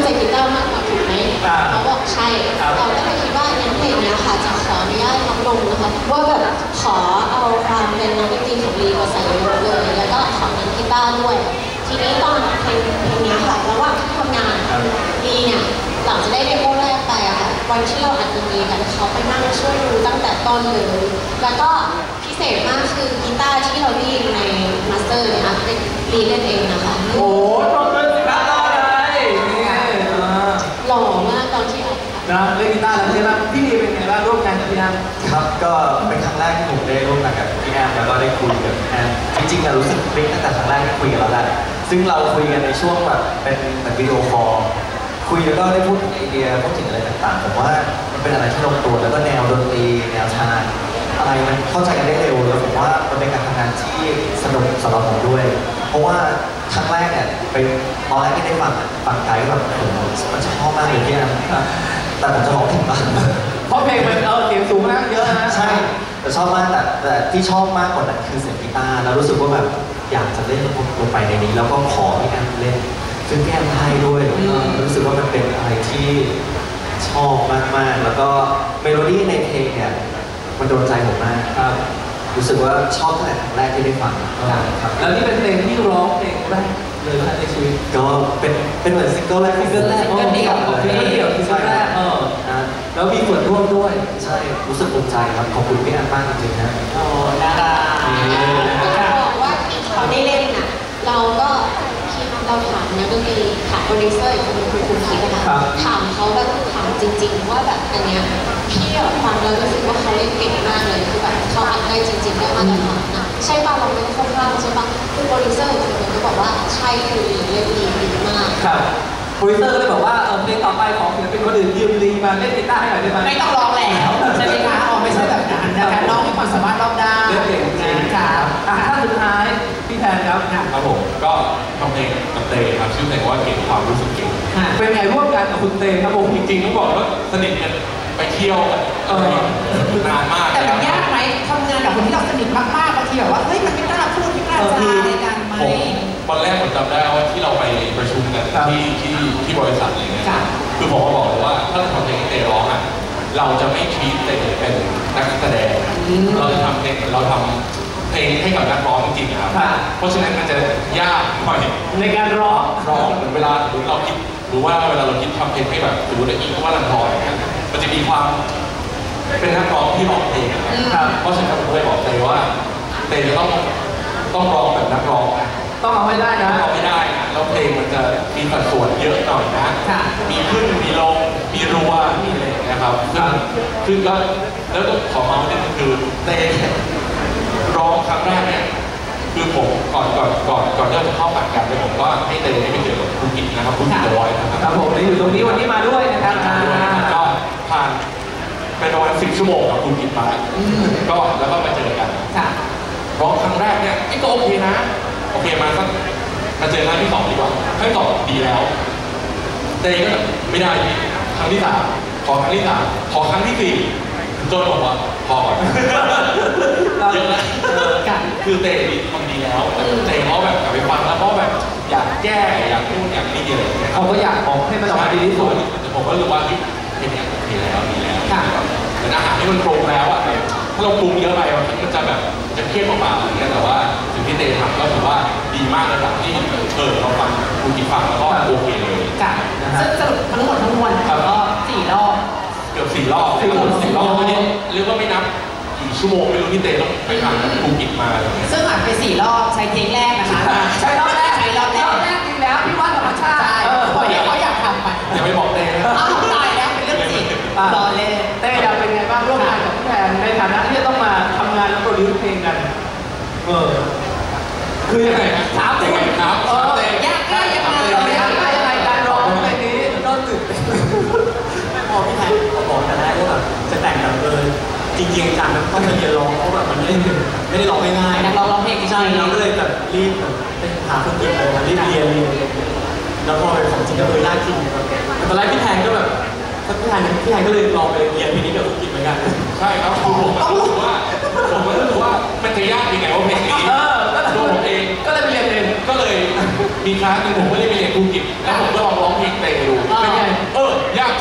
เจกต์กีตาร์มากกว่าถูกไหมเขาบอกใช่เราก็เลยคิดว่างั้นเพลงนี้ค่ะจะขออนุญาตน้องลงนะคะว่าแบบขอเอาความเป็นนักดนตรีของลีมาใส่เยอะเลยแล้วก็ขอเน้นกีตาร์ด้วยทีนี้ตอนเพลงเพลงนี้ค่ะระหว่างที่ทำงานลีเนี่ยหลังจากได้เดโมแรกไปอะค่ะวันที่เราอัดดนตรีกันเขาไปนั่งช่วยดูตั้งแต่ต้นเลยแล้วก็พิเศษมากคือกีตาร์ที่เราดีดในมาสเตอร์เนี่ยค่ะเป็นลีเล่นเองนะคะโอ้ยตบมือสิครับต่อเลยนี่ไงหล่อมากตอนที่อัดนะเล่นกีตาร์แล้วใช่ไหมพี่ลีเป็นไงบ้างร่วมงานกับพี่แอมครับก็เป็นครั้งแรกที่ผมได้ร่วมงานกับพี่แอมแล้วก็ได้คุยกับพี่แอมจริงๆอะรู้สึกคลิกตั้งแต่ครั้งแรกที่คุยกันแล้วแหละซึ่งเราคุยกันในช่วงแบบเป็นแบบวิดีโอคอลคุยแล้วก็ได้พูดถึงไอเดียพูดถึงอะไรต่างๆผมว่ามันเป็นอะไรที่ลงตัวแล้วก็แนวดนตรีแนวทางอะไรมันเข้าใจกันได้เร็วแล้วผมว่ามันเป็นการทำงานที่สนุกสำหรับผมด้วย เพราะว่าครั้งแรกเนี่ยเป็นตอนแรกที่ได้ฟังฟังไกด์แบบผมมันชอบมากเลยพี่แอมแต่ผมจะร้องผิดบ้างเพราะเพลงมันเออเสียงสูงมากเยอะนะใช่แต่ชอบมากแต่แต่ที่ชอบมากกว่านั้นคือเสียงกีตาร์แล้วรู้สึกว่าแบบอยากจะเล่นลงไปในนี้แล้วก็ขอพี่แอมเล่นซึ่งพี่แอมให้ด้วยรู้สึกว่ามันเป็นอะไรที่ชอบมากๆแล้วก็เมโลดี้ในเพลงเนี่ยมันโดนใจผมมากครับรู้สึกว่าชอบตั้งแต่ครั้งแรกที่ได้ฟังครับแล้วนี่เป็นเพลงที่ร้องเพลงแรกเลยนะในชีวิตก็เป็นเป็นเหมือนซิงเกิลแรกซิงเกิลแรกซิงเกิลเดี่ยวซิงเกิลเดี่ยวซิงเกิลแรกเออนะแล้วมีส่วนร่วมด้วยใช่รู้สึกภูมิใจครับขอบคุณพี่แอมมากจริงๆนะโอ้ดาราจะบอกว่าที่เขาได้เล่นน่ะเราก็คิดเราถามนักดนตรีถามโปรดิวเซอร์อีกคนนึงคือคุณคิดนะคะถามเขาแบบถามจริงๆว่าแบบอันเนี้ยพี่แบบฟังแล้วรู้สึกว่าเขาเล่นเก่งมากเลยคือแบบเขาอัดได้จริงๆได้มาตรฐานนะใช่ป่ะเราไม่ได้เข้าข้างใช่ป่ะคือโปรดิวเซอร์อีกคนนึงก็บอกว่าใช่คือเล่นดีดีมากครับโปรดิวเซอร์ก็เลยบอกว่าเออเพลงต่อไปของศิลปินคนอื่นยืมลีมาเล่นกีตาร์ให้หน่อยได้ไหมไม่ต้องร้องแล้วใช่ไหมคะอ๋อไม่ใช่แบบนั้นนะคะน้องมีความสามารถรอบด้านเล่นเก่งจริงนะครับอ่ะท่านสุดท้ายพี่แทนครับครับผมก็ทำเพลงกับเตครับชื่อเพลงว่าเก่งความรู้สึกเก่งเป็นไงร่วมงานกับคุณเตครับผมจริงๆต้องบอกว่าสนิทกันไปเที่ยวกันเออนานมากแต่มันยากไหมทำงานกับคนที่เราสนิทมากๆบางทีแบบว่าเฮ้ยมันไม่กล้าพูดไม่กล้าจาในการไหมผมตอนแรกผมจำได้ว่าที่เราไปประชุมกันที่ที่ที่บริษัทอะไรเงี้ยคือผมก็บอกเลยว่าถ้าเราทำเพลงให้เตร้องอ่ะเราจะไม่ทีตเตเป็นนักแสดงเราจะทำเพลงเราทำเพลงให้กับนักร้องจริงๆครับเพราะฉะนั้นมันจะยากหน่อยในการร้องร้องเหมือนเวลาสมมติเราคิดหรือว่าเวลาเราคิดทำเพลงให้แบบสมมติว่าอิงว่าลังทองอย่างเงี้ยมันจะมีความเป็นนักร้องที่ร้องเพลงอะครับเพราะฉะนั้นผมเลยบอกเตว่าเตจะต้องต้องร้องแบบนักร้องนะต้องเอาให้ได้นะร้องไม่ได้นะแล้วเพลงมันจะมีสัดส่วนเยอะหน่อยนะมีขึ้นมีลงมีรัวมีอะไรอย่างเงี้ยครับซึ่งคือก็แล้วก็ขอเมาส์นิดนึงคือเตร้องครั้งแรกเนี่ยคือผมก่อนก่อนก่อนก่อนที่เราจะเข้าผ่านกันเนี่ยผมก็ให้เตให้ไปเจอกับคุณกิตนะครับคุณกิตเดอะวอยซ์นะครับครับผมอยู่ตรงนี้วันนี้มาด้วยนะครับก็ผ่านไปประมาณสิบชั่วโมงกับคุณกิตมาก็แล้วก็มาเจอกันร้องครั้งแรกเนี่ยก็โอเคนะโอเคมาสักมาเจอครั้งที่สองดีกว่าครั้งที่สองดีแล้วเตก็ไม่ได้ครั้งที่สามขอครั้งที่สามขอครั้งที่สี่จนบอกว่าพอก่อนเยอะแล้วคือเตดีทำดีแล้วแต่เตเขาแบบกลับไปฟังแล้วเขาแบบอยากแก้อยากพูดอยากนี่อะไรอย่างเงี้ยเขาก็อยากออกให้มันออกมาดีที่สุดแต่ผมก็รู้ว่าเพลงนี้โอเคแล้วดีแล้วเหมือนอาหารที่มันปรุงแล้วอ่ะถ้าเราปรุงเยอะไปมันจะแบบจะเครียดเปล่าๆอย่างเงี้ยแต่ว่าสิ่งที่เตทำก็ถือว่าดีมากระดับที่เออเราฟังคุณกินฟังแล้วก็โอเคเลยค่ะซึ่งสรุปทั้งหมดทั้งมวลก็สี่รอบเกือบสี่รอบสี่รอบสี่รอบไม่ได้เรียกว่าไม่นับกี่ชั่วโมงไม่รู้ที่เตต้องไปทำคุณกินมาซึ่งอ่านไปสี่รอบใช้เทคแรกนะคะใช้รอบแรกใช้รอบแรกรอบแรกดีแล้วพี่ว่าธรรมชาติใช่เพราะเขาอยากทำไปอย่าไปบอกเตนะอ้าวตายแล้วเป็นเรื่องจริงรอเล่นเต้อยากเป็นไงบ้างร่วมงานกับพี่แทนในฐานะที่จะต้องมาทำงานแล้วโปรดิวซ์เพลงกันเออคือยังไงถามยังไงครับเออยากง่ายยังไงเราไม่ได้ไม่ได้การร้องเพลงนี้ก็ตื่นเต้นพอพี่แทนเขาบอกกันได้ว่าแบบจะแต่งแบบเออจริงๆจังต้องมาเรียนร้องเพราะแบบมันไม่ได้ไม่ได้ร้องง่ายๆนักร้องร้องเพลงจริงใช่เราก็เลยแบบรีบแบบไปหาคนเก่งเลยมารีบเรียนเรียนแล้วพอเป็นของจริงก็คือยากจริงตอนแรกพี่แทนก็แบบพี่แทนพี่แทนก็เลยลองไปเรียนเพลงนี้กับคุณกิตเหมือนกันใช่ครับคือผมรู้สึกว่าผมรู้สึกว่ามันจะยากยังไงว่าเพลงนี้เออก็ตัวผมเองก็เลยไปเรียนเองก็เลยมีครั้งหนึงผมก็ได้ไปเรียนครูกิจแล้วผมก็ลองร้องเพลงเตะดู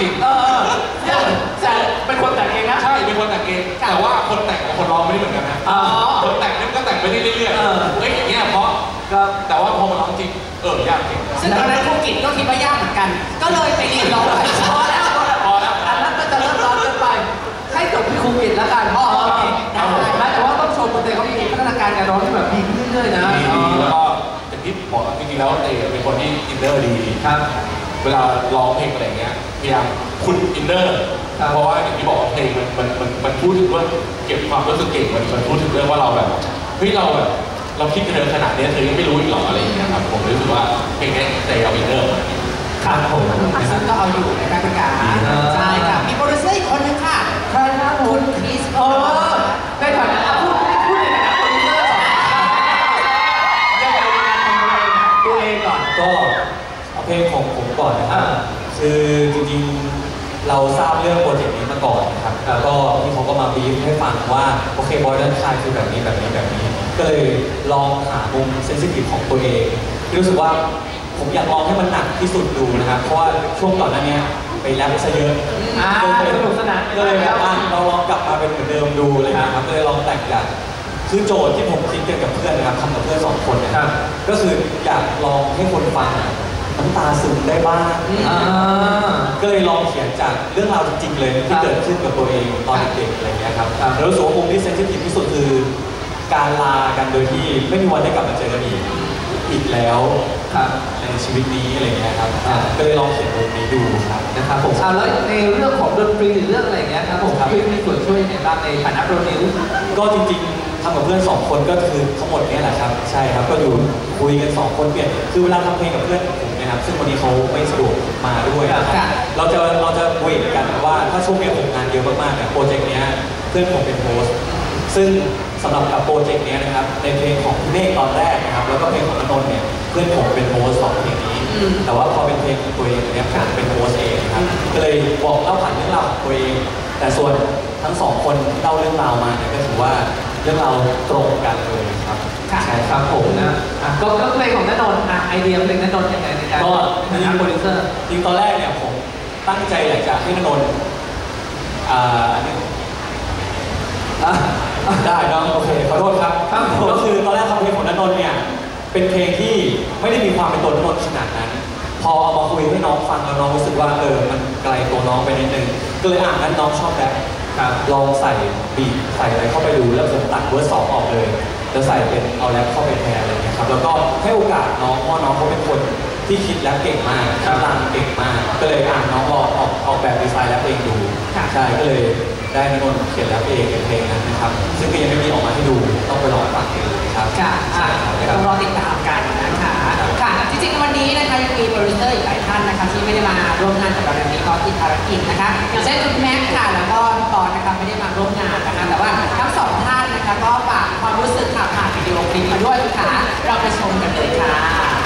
ริงเออแต่เป็นคนแต่งเองนะใช่เป็นคนแต่งเองแต่ว่าคนแต่งกับคนร้องไม่ได้เหมือนกันนะอ๋อคนแต่งเนี่ยก็แต่งไปเรื่อยๆเออเฮ้ยอย่างเงี้ยเพราะก็แต่ว่าพอมาร้องจริงเออยากจริงซึ่งตอนนั้นครูกิจก็คิดว่ายากเหมือนกัน ก็เลยไปเรียนร้องไปพอแล้วพอแล้วอันนั้นก็จะเริ่มร้อนเกินไปให้จบที่ครูกิจแล้วกันอ๋อโอเคได้แต่ว่าต้องชมคนเตะเขามีพัฒนาการการร้องที่แบบดีขึ้นเรื่อยๆนะดีดีแล้วก็อย่างที่บอกจริงๆแล้วเตเป็นคนที่อินเนอร์ดีครับเวลาร้องเพลงอะไรเงี้ยพยายามคุณอินเนอร์เพราะว่าอย่างที่บอกเพลงมันมันมันมันพูดถึงว่าเก็บความรู้สึกเก่งมันมันพูดถึงเรื่องว่าเราแบบเฮ้ยเราแบบเราคิดกันเธอขนาดนี้เธอยังไม่รู้อีกหรออะไรอย่างเงี้ยครับผมรู้สึกว่าเพลงนี้เตเอาอินเนอร์ครับผมซึ่งก็เอาอยู่นะคะคุณกาใช่ค่ะมีโปรดิวเซอร์อีกคนนึงค่ะใครนะคุคุณ ณคริสเออในฐานะพูดพูดในฐานะโปรดิวเซอร์สองยังไงในการทำเพลงตัวเองก่อนก็เอาเพลงของผมก่อนนะครับอ่าคือจริงๆเราทราบเรื่องโปรเจกต์นี้มาก่อนนะครับแล้วก็พี่เขาก็มาบีฟให้ฟังว่าโอเคบอยดันคายคือแบบนี้แบบนี้แบบนี้ ก็เลยลองหามุมเซนซิทีฟของตัวเองที่รู้สึกว่าผมอยากลองให้มันหนักที่สุดดูนะครับเพราะว่าช่วงก่อนหน้านี้ไปแรปซะเยอะอ่าสนุกสนานก็เลยแบบว่าเราลองกลับมาเป็นเหมือนเดิมดูเลยนะครับก็เลยลองแต่งกันคือโจทย์ที่ผมคิดกันกับเพื่อนนะครับทำกับเพื่อนสองคนนะครับก็คืออยากลองให้คนฟังน้ำตาซึมได้บ้างอ่าก็เลยลองเขียนจากเรื่องราวจริงๆเลยที่เกิดขึ้นกับตัวเองตอนเด็กๆอะไรเงี้ยครับแล้วรู้สึกว่ามุมที่เซนซิทีฟที่สุดคือการลากันโดยที่ไม่มีวันได้กลับมาเจอกันอีกอีกแล้วครับในชีวิตนี้อะไรเงี้ยครับก็เลยลองเขียนมุมนี้ดูครับนะครับผมเอาแล้วในเรื่องของดนตรีหรือเรื่องอะไรอย่างเงี้ยครับผมพี่มีส่วนช่วยในบ้างในฐานะโปรดิวซ์ก็จริงๆทำกับเพื่อนสองคนก็คือทั้งหมดเนี้แหละครับใช่ครับก็อยู่คุยกันสองคนเปลี่ยนคือเวลาทำเพลงกับเพื่อนผมนะครับซึ่งวันนี้เขาไม่สะดวกมาด้วยนะครับเราจะเราจะเวทกันว่าถ้าช่วงนี้ผมงานเยอะมากๆเนี่ยโปรเจกต์เนี้ยเพื่อนผมเป็นโฮสต์ซึ่งสำหรับกับโปรเจกต์นี้นะครับในเพลงของพี่เมฆตอนแรกนะครับแล้วก็เพลงของณนนท์เนี่ยเพื่อนผมเป็นโฮสต์สองเพลงนี้แต่ว่าพอเป็นเพลงของตัวเองเนี่ยผมเป็นโฮสต์เองครับก็เลยบอกเล่าผ่านเรื่องราวของตัวเองแต่ส่วนทั้งสองคนเล่าเรื่องราวมาเนี่ยก็ถือว่าเรื่องราวตรงกันเลยครับค่ะครับผมนะอ่ะก็ก็เพลงของณนนท์อ่ะไอเดียเพลงณนนท์ยังไงในการก็ในฐานะโปรดิวเซอร์จริงตอนแรกเนี่ยผมตั้งใจอยากจะให้ณนนท์อ่าอันนี้อ่ะได้เนาะโอเคขอโทษครับครับผมก็คือตอนแรกทำเพลงของณนนท์เนี่ยเป็นเพลงที่ไม่ได้มีความเป็นตัวณนนท์ขนาดนั้น พอเอามาคุยให้น้องฟังแล้วน้องรู้สึกว่าเออมันไกลตัวน้องไปนิดนึงก็เลยอ่านนั้นน้องชอบแรปครับลองใส่บีทใส่อะไรเข้าไปดูแล้วผมตัดเวอร์สสองออกเลยแล้วใส่เป็นเอาแรปเข้าไปแทนอะไรเงี้ยครับแล้วก็ให้โอกาสน้องเพราะน้องเขาเป็นคนที่คิดแรปเก่งมากคิดรำเก่งมากก็เลยอ่านน้องลองออกออกแบบดีไซน์แรปเองดูใช่ก็เลยได้ณนนท์เขียนแรปเองเป็นเพลงนั้นนะครับซึ่งก็ยังไม่มีออกมาให้ดูต้องไปลองฟังเองเลยครับค่ะอ่ะเดี๋ยวต้องรอติดตามกันนะคะค่ะจริงๆวันนี้นะคะยังมีโปรดิวเซอร์อีกหลายท่านนะคะที่ไม่ได้มาร่วมงานกับเราในนี้เพราะติดภารกิจนะคะอย่างเช่นคุณแม็กซ์ค่ะแล้วก็พี่ปอนนะคะไม่ได้มาร่วมงานนะคะแต่ว่าทั้งสองท่านนะคะก็ฝากความรู้สึกค่ะผ่านวิดีโอคลิปมาด้วยค่ะเราไปชมกันเลยค่ะ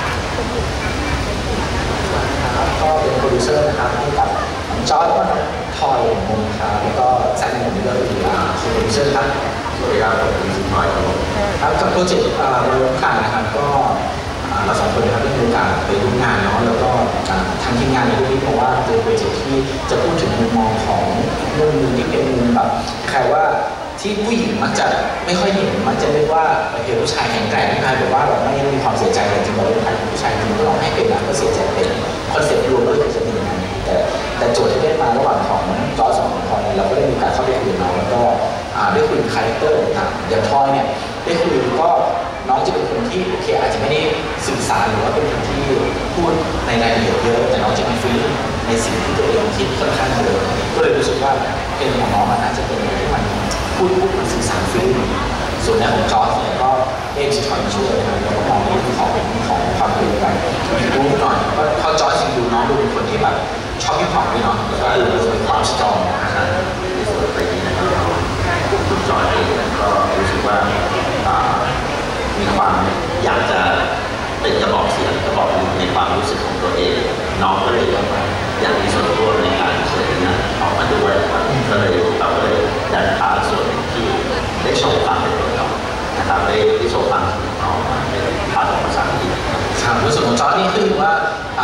ก็เป็นโปรดิวเซอร์นะครับให้กับจอร์จว่าทอยผมครับแล้วก็แซนผมด้วยคือโปรดิวเซอร์ครับสวัสดีครับผมคือทอยครับผมครับกับโปรเจกต์เราผ่านนะครับก็เราสองคนนะครับได้มีโอกาสไปร่วมงานเนาะแล้วก็ทางทีมงานในที่นี้เพราะว่าเป็นโปรเจกต์ที่จะพูดถึงมุมมองของมุมหนึ่งที่เป็นมุมแบบใครว่าที่ผู้หญิงมักจะไม่ค่อยเห็นมักจะเรียกว่าเป็นผู้ชายแข็งแกร่งที่ใครบอกว่าแบบไม่มีความเสียใจแต่จริงๆเราเป็นผู้ชายจริงๆก็ลองให้เป็นนะก็เสียใจเป็นคอนเซ็ปต์รวมก็เลยจะเป็นอย่างนั้นแต่แต่โจทย์ที่ได้มาระหว่างของจอร์จสองคนเราก็ได้มีการเข้าไปคุยกับน้องแล้วก็ได้คุยคาแรคเตอร์ต่างๆอย่างทอยเนี่ยได้คุยก็น้องจะเป็นคนที่โอเคอาจจะไม่ได้สื่อสารหรือว่าเป็นคนที่พูดในรายละเอียดเยอะแต่น้องจะมีฟีลในสิ่งที่ตัวเองคิดค่อนข้างเยอะก็เลยรู้สึกว่าเพลงของน้องมันน่าจะเป็นที่มันพูดปุ๊บมันสื่อสารฟีลส่วนในของจอร์จเนี่ยก็เอ็มจะถอยมาช่วยนะครับแล้วก็มองในเรื่องของของความเป็นแบบรู้หน่อยว่าเขาจอร์จจริงดูน้องดูเป็นคนที่แบบชอบฮิปฮอปด้วยเนาะแล้วก็ดูมีความสตรองนะครับในส่วนเพลงนี้นะครับคุณจอร์จเองก็รู้สึกว่ามีความอยากจะเป็นกระบอกเสียงกระบอกหนึ่งในความรู้สึกของตัวเองน้องก็เลยอยากมีส่วนร่วมในการเขียนนี้ออกมาด้วยก็เลยเราก็เลยดันพาส่วนที่ได้โชว์ความเป็นตัวเรานะครับได้ได้โชว์ความเป็นเราเป็นพาร์ทของภาษาอังกฤษครับในส่วนของจอร์จนี่คือว่า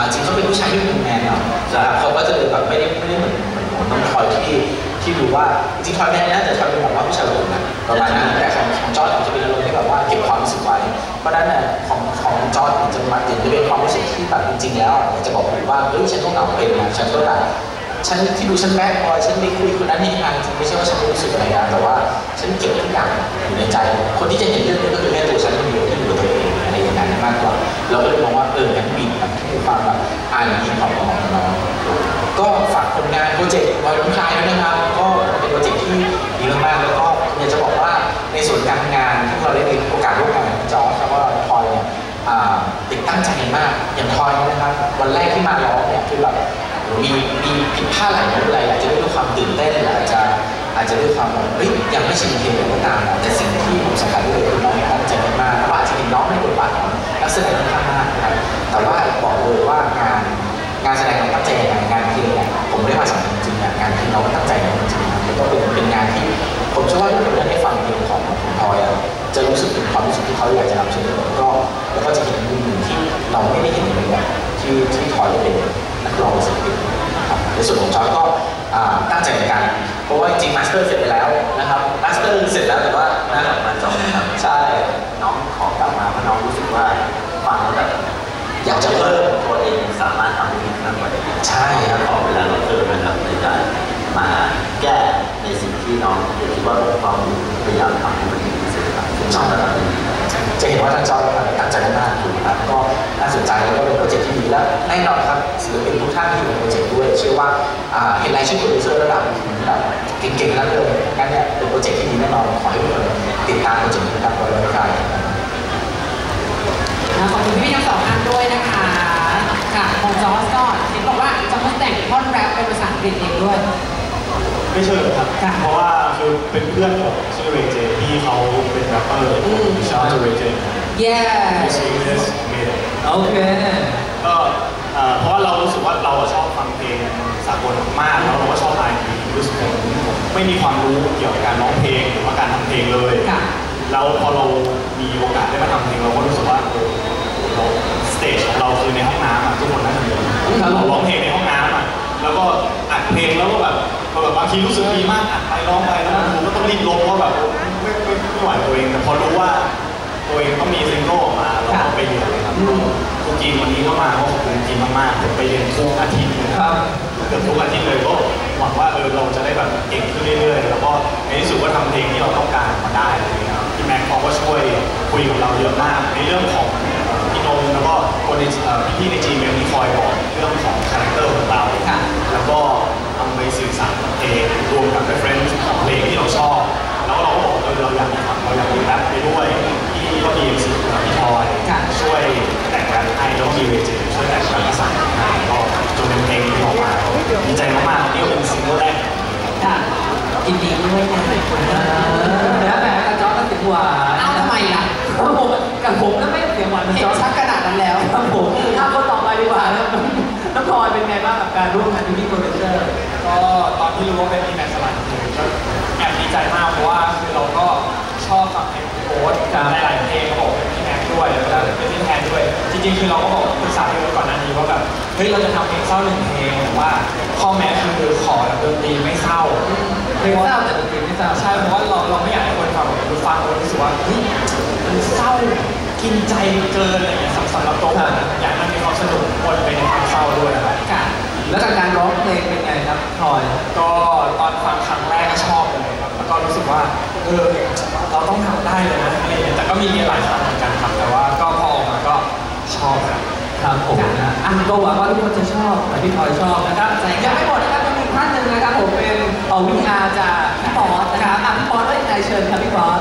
จริงเขาเป็นผู้ชายที่เป็นแมนเนาะนะครับเขาก็จะเลยแบบไม่ได้ไม่ได้เหมือนเหมือนของน้องทอยที่ที่รู้ว่าจริงทอยแมนนะแต่ทอยเป็นแบบว่าผู้ชายหลงนะประมาณนั้นแต่ของของจอร์จจะเป็นอารมณ์ที่แบบว่าเก็บความรู้สึกไว้เพราะฉะนั้นเนี่ยของของจอร์จจะมาถึงจะเป็นความรู้สึกที่แบบจริงๆแล้วจะบอกผมว่าเฮ้ยฉันต้องเหงาเป็นนะฉันก็แบบฉันที่ดูฉันแบดบอยฉันไปคุยคนนั้นนี่ทางไม่ใช่ว่าฉันไม่รู้สึกอะไรนะแต่ว่าฉันเก็บทุกอย่างอยู่ในใจคนที่จะเห็นเรื่องนี้ก็คือแค่ตัวฉันคนเดียวที่อยู่กับตัวเองอะไรอย่างนั้นมากกว่าเราก็เลยมองว่าเอองั้นมีแบบมีความแบบอ่านมีความของน้องก็ฝากผลงานโปรเจกต์บอยน้องชายด้วยนะครับก็เป็นโปรเจกต์ที่ดีมากๆแล้วก็อยากจะบอกว่าในส่วนการทำงานที่เราได้มีโอกาสร่วมงานกับจอร์จแล้วก็พลอยเนี่ยติดตั้งใจมากอย่างพลอยนะครับวันแรกที่มาร้องเนี่ยคือแบบมีมีผิดพลาดหลายอย่างอะไรอาจจะด้วยความตื่นเต้นหรืออาจจะอาจจะด้วยความเฮ้ยยังไม่ชินเพลงก็ตามแต่สิ่งที่ผมสัมผัสได้เลยคือน้องตั้งใจมากว่าจริงๆน้องไม่บทบาทของนักแสดงค่อนข้างมากนะครับแต่ว่าบอกเลยว่างานงานแสดงของตั้งใจงานงานเพลงเนี่ยผมได้มาสัมผัสจริงๆงานที่น้องตั้งใจจริงๆแล้วก็เป็นเป็นงานที่ผมเชื่อว่าทุกคนได้ฟังเพลงของของพลอยจะรู้สึกถึงความรู้สึกที่เขาอยากจะนำเสนอแล้วก็แล้วก็จะเห็นมุมหนึ่งที่เราไม่ได้เห็นเลยแบบที่ที่พลอยเป็นนักร้องศิลปินนะครับในส่วนของจอร์จก็ตั้งใจในการเพราะว่าจริงมาสเตอร์เสร็จไปแล้วนะครับมาสเตอร์เสร็จแล้วแต่ว่านะมาจบนะครับใช่น้องขอกลับมาเพราะน้องรู้สึกว่าฟังแล้วแบบอยากจะเพิ่มตัวเองสามารถทำให้มากกว่านี้ใช่ครับขอเวลาเราเพิ่มนะครับในการมาแก้ในสิ่งที่น้องคิดว่าบกพร่องพยายามทำให้มันดีที่สุดครับซึ่งน้องระดับนี้จะเห็นว่าท่านจอร์จตั้งใจมากถูกครับก็น่าสนใจแล้วก็เป็นโปรเจกต์ที่ดีและแน่นอนครับศิลปินทุกท่านที่อยู่ในโปรเจกต์ด้วยเชื่อว่าเห็นรายชื่อโปรดิวเซอร์ระดับแบบเก่งๆนั้นเลยงั้นเนี่ยเป็นโปรเจกต์ที่ดีแน่นอนขอให้ทุกคนติดตามโปรเจกต์นี้ครับวันละครั้งขอบคุณพี่ทั้งสองท่านด้วยนะคะค่ะของจอร์จก็เห็นบอกว่าจะมาแต่งท่อนแรปเป็นภาษาอังกฤษเองด้วยไม่เชิญครับเพราะว่าคือเป็นเพื่อนผมชื่อเรเจที่เขาเป็นแรปเปอร์ชาวเรเจ Yes โอเคก็เพราะว่าเรารู้สึกว่าเราชอบฟังเพลงสากลมากแล้วเราก็ชอบไอพีรู้สึกผมไม่มีความรู้เกี่ยวกับการร้องเพลงหรือว่าการทำเพลงเลยแล้วพอเรามีโอกาสได้มาทำเพลงเราก็รู้สึกว่าเราสเตจของเราคือในห้องน้ำทุกคนน่าจะมีเราร้องเพลงในห้องน้ำแล้วก็อัดเพลงแล้วก็แบบแบบบางทีรู้สึกดีมากอัดไปร้องไปแล้วมันก็ต้องรีบลบเพราะแบบไม่ไม่ไม่ไหวตัวเองแต่พอรู้ว่าตัวเองก็มีซิงเกิลออกมาเราก็ไปเรียนเลยครับคุณจีนวันนี้ก็มาก็ขอบคุณจีนมากๆผมไปเรียนทุกอาทิตย์เลยครับเกือบทุกอาทิตย์เลยก็หวังว่าเออเราจะได้แบบเก่งขึ้นเรื่อยๆแล้วก็ในที่สุดก็ทำเพลงที่เราต้องการมาได้เลยครับพี่แม็กเขาก็ช่วยคุยกับเราเยอะมากในเรื่องของพี่นงแล้วก็คนในพี่ในจีนที่คอยบอกเรื่องของคาแรคเตอร์ของเราแล้วก็ทำไปสื่อสารเพลงรวมกับ reference ของเพลงที่เราชอบแล้วเราก็บอกเออเราอยากเราอยากมีแรปไปด้วยที่ก็มีสิทธิ์พี่ทอยช่วยแต่งแรปให้แล้วก็มีเวทีช่วยแต่งแรปภาษาให้ก็จนเป็นเพลงที่ออกมาดีใจมากๆนี่ก็เป็นซิงเกิลแรกค่ะยินดีด้วยนะแล้วแหมกระจอกกันติดหวานเอาทำไมล่ะผมกับผมก็ไม่เสียงหวานเห็นชักขนาดนั้นแล้วครับผมถ้าคนต่อไปดีกว่าแล้วน้องพลอยเป็นไงบ้างกับการร่วมงานที่พี่โปรดิวเซอร์ก็ตอนที่รู้ว่าเป็นพี่แม็กซ์สลัดก็แอบดีใจมากเพราะว่าคือเราก็ชอบฟังเพลงโค้ดหลายๆเพลงก็บอกเป็นพี่แม็กซ์ด้วยแล้วก็เป็นพี่แทนด้วยจริงๆคือเราก็บอกปรึกษาพี่โอ๊ตก่อนหน้านี้ว่าแบบเฮ้ยเราจะทำเพลงเศร้าหนึ่งเพลงแต่ว่าข้อแม้คือขอดนตรีไม่เศร้าเพลงเศร้าแต่ดนตรีไม่เศร้าใช่เพราะว่าเราเราไม่อยากให้คนฟังแบบดูฟังแล้วรู้สึกว่าเฮ้ยมันเศร้ากินใจเกินอะไรอย่างเงี้ยสำหรับตัวผมอยากให้มันมีความสนุกปนไปในความเศร้าด้วยนะครับค่ะแล้วการร้องเพลงเป็นไงครับพลอยก็ตอนฟังครั้งแรกก็ชอบเลยครับแล้วก็รู้สึกว่าเออเราต้องทำได้เลยนะอะไรอย่างเงี้ยแต่ก็มีเรียนหลายครั้งเหมือนกันครับแต่ว่าก็พอออกมาก็ชอบครับครับผมนะอ่ะก็หวังว่าทุกคนจะชอบแต่พี่พลอยชอบนะครับยังไม่หมดนะครับยังมีท่านหนึ่งนะครับผมเป็นเอาวิทาจากพี่ปอสนะครับอ่ะพี่ปอสได้ยังไงเชิญครับพี่ปอส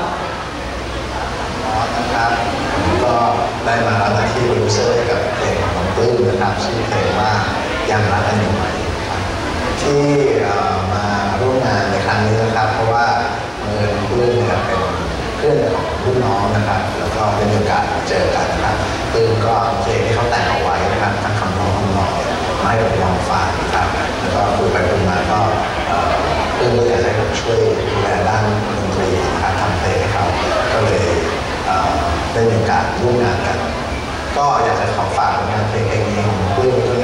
นะครับก็ได้มารับหน้าที่โปรดิวเซอร์ให้กับเพลงของตื้นนะครับชื่อเพลงว่ายังรักกันอยู่ไหมที่มาร่วมงานในครั้งนี้นะครับเพราะว่าเงินตื้นเนี่ยเป็นเพื่อนของรุ่นน้องนะครับแล้วก็ได้มีโอกาสเจอกันนะครับตื้นก็เพลงที่เขาแต่งเอาไว้นะครับทั้งคำร้องคำร้องมาให้ผมลองฟังนะครับแล้วก็คุยไปคุยมาก็ตื้นก็อยากให้ผมช่วยดูแลด้านดนตรีนะครับทำเพลงให้เขาก็เลยได้มีโอกาสร่วมงานกันก็อยากจะขอฝากผลงานเพลงเพลงนี้ของเพื่อนด้วย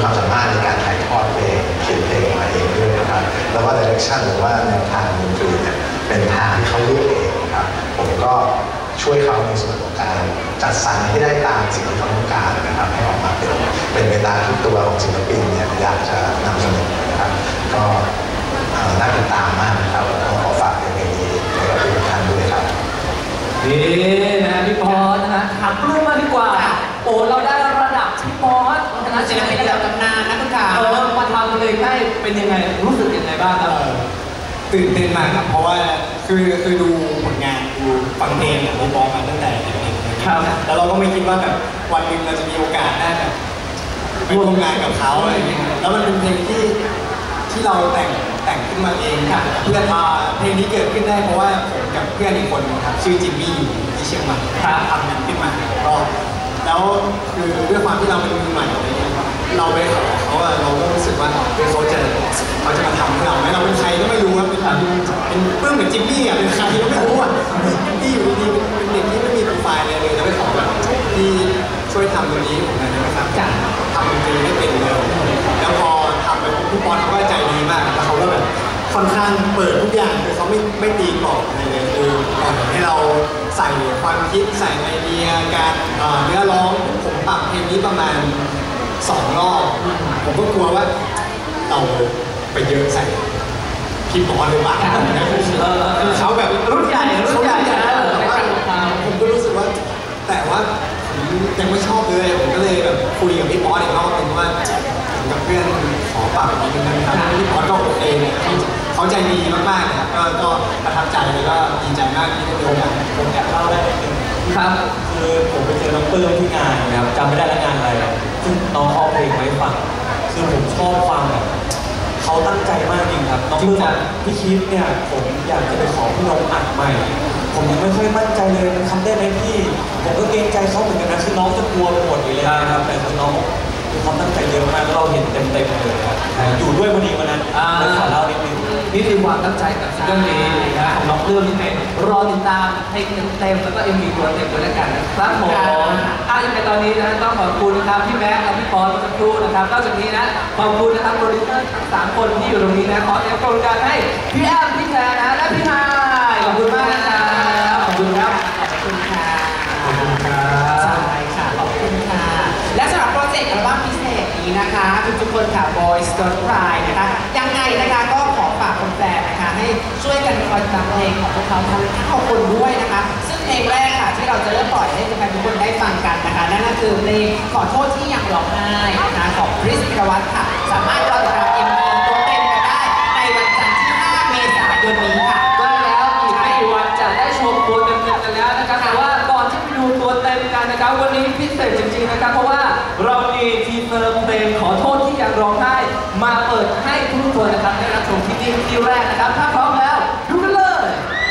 ความสามารถในการถ่ายทอดเพลงเขียนเพลงมาเองด้วยนะครับแล้วว่า direction หรือว่าแนวทางดนตรีเนี่ยเป็นทางที่เขาเลือกเองครับผมก็ช่วยเขาในส่วนของการจัดสรรให้ได้ตามสิ่งที่เขาต้องการนะครับให้ออกมาเป็นเป็นไปตามที่ตัวของศิลปินเนี่ยอยากจะนำเสนอนะครับก็น่าติดตามมากนะครับต้องขอฝากเพลงนี้ให้กับทุกท่านด้วยครับนี่นะพี่ป๊อตนะฮะถามเรื่องมาดีกว่าโอ้เราได้ระดับพี่ป๊อตนะศิลปินระดับตำนานนะคุณขาเออมาทำเพลงได้เป็นยังไงรู้สึกยังไงบ้างครับตื่นเต้นมากครับเพราะว่าคือคือดูผลงานดูฟังเพลงของพี่ป๊อตมาตั้งแต่เด็กๆครับแล้วเราก็ไม่คิดว่าแบบวันหนึ่งเราจะมีโอกาสได้แบบไปร่วมงานกับเขาอะไรอย่างเงี้ยแล้วมันเป็นเพลงที่ที่เราแต่งแต่งขึ้นมาเองครับเพื่อนมาเพลงนี้เกิดขึ้นได้เพราะว่าผมกับเพื่อนอีกคนนึงครับชื่อจิมมี่อยู่ที่เชียงใหม่ทำงานขึ้นมาก็แล้วคือด้วยความที่เราเป็นมือใหม่อะไรเงี้ยเราไปขอเขาอะเราก็รู้สึกว่าเขาจะเขาจะมาทำให้เราไหมเราเป็นใครก็ไม่รู้ครับเป็นเป็นเพื่อนเหมือนจิมมี่อะเป็นใครก็ไม่รู้อะที่อยู่ดีๆเป็นเด็กที่ไม่มีโปรไฟล์อะไรเลยแล้วไปขอแบบที่ช่วยทำตรงนี้ผมนะนะครับทำดนตรีให้เป็นเลยแล้วพอทำไปพี่ป๊อตเขาก็ใจดีมากแล้วเขาก็แบบค่อนข้างเปิดทุกอย่างคือเขาไม่ไม่ตีกรอบอะไรเลยคือปล่อยให้เราใส่ความคิดใส่ไอเดียการเนื้อร้องผมปรับเพลงนี้ประมาณสองรอบผมก็กลัวว่าเราไปเยอะใส่พี่ป๊อตหรือเปล่าคือเขาแบบรุ่นใหญ่รุ่นใหญ่แต่ว่าผมก็รู้สึกว่าแต่ว่าผมยังไม่ชอบเลยผมก็เลยแบบคุยกับพี่ป๊อตอีกรอบนึงว่ากับเพื่อนขอปรับอีกนิดนึงนะครับพี่ป๊อตก็โอเคเนี่ยเขาใจดีมากๆนะครับก็ก็ประทับใจแล้วก็ดีใจมากที่ได้มีโอกาสผมแอบเล่าได้นิดนึงครับคือผมไปเจอน้องปื้มที่งานนะครับจำไม่ได้แล้วงานอะไรซึ่งน้องเขาเพลงไว้ฟังคือผมชอบฟังแบบเขาตั้งใจมากจริงครับน้องปื้มพี่คิดเนี่ยผมอยากจะไปขอพี่น้องอัดใหม่ผมยังไม่ค่อยมั่นใจเลยมันทำได้ไหมพี่ผมก็เกรงใจเขาเหมือนกันนะคือน้องจะกลัวไปหมดเลยนะครับแต่คือน้องคือเขาตั้งใจเยอะมากเราเห็นเต็มๆเลยครับอยู่ด้วยพอดีวันนั้นแล้วขอเล่านิดนึงนี่คือความตั้งใจกับซิงเกิลนี้นะของน้องเรื่องนี้เองรอติดตามให้เต็มแล้วก็เอ็มวีตัวเต็มด้วยแล้วกันนะครับผมอ่ะยังไงตอนนี้นะต้องขอบคุณนะครับพี่แม็กซ์และพี่ปอนสักครู่นะครับนอกจากนี้นะขอบคุณนะครับโปรดิวเซอร์ทั้งสามคนที่อยู่ตรงนี้นะขอเสียงปรบมือให้พี่แอมพี่แทนนะและพี่นายขอบคุณมากนะครับขอบคุณครับขอบคุณค่ะขอบคุณค่ะใช่ค่ะขอบคุณค่ะและสำหรับโปรเจกต์อัลบั้มพิเศษนี้นะคะทุกๆคนค่ะ Boys Don't Cry นะคะยังไงนะคะก็ขอฝากแฟนๆนะคะให้ช่วยกันคอยฟังเพลงของพวกเขาทั้งเก้าคนด้วยนะคะซึ่งเพลงแรกค่ะที่เราจะเริ่มปล่อยให้แฟนๆทุกคนได้ฟังกันนะคะนั่นก็คือเพลงขอโทษที่ยังร้องไห้นะคะของคริส พิรวัตรค่ะสามารถรอติดตาม เอ็ม วี ตัวเต็มกันได้ในวันจันทร์ที่ห้าเมษายนนี้ค่ะได้แล้วอีกไม่กี่วันจะได้ชมตัวเต็มๆกันแล้วนะครับแต่ว่าก่อนที่ไปดูตัวเต็มกันนะครับวันนี้พิเศษจริงๆนะครับเพราะว่าเรามีทีเซอร์เพลงขอโทษที่ยังร้องไห้มาเปิดให้ทุกคนนะครับได้รับชมที่นี่ที่แรกนะครับถ้าพร้อมแล้วดูกันเลย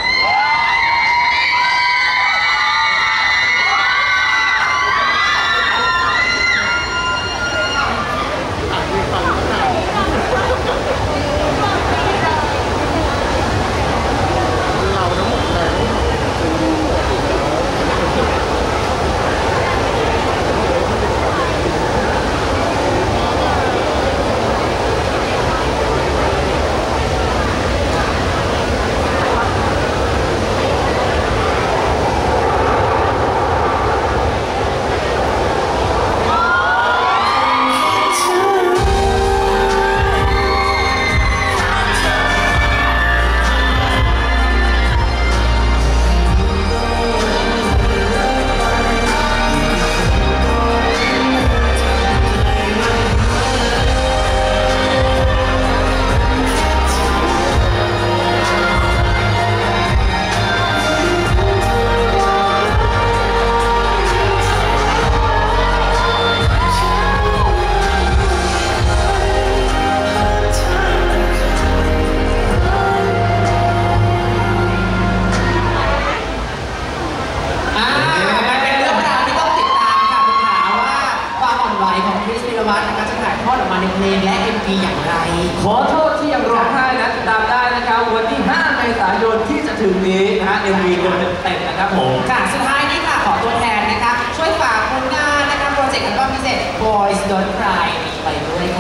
ขอโทษที่ยังร้องไห้นะติดตามได้นะครับวันที่ห้าเมษายนที่จะถึงนี้นะฮะ เอ็ม วี ตัวเต็มๆนะครับผมค่ะสุดท้ายนี้ค่ะขอตัวแทนนะคะช่วยฝากผลงานนะคะโปรเจกต์อัลบั้มพิเศษ Boys Don't Cry นี้ไปด้วย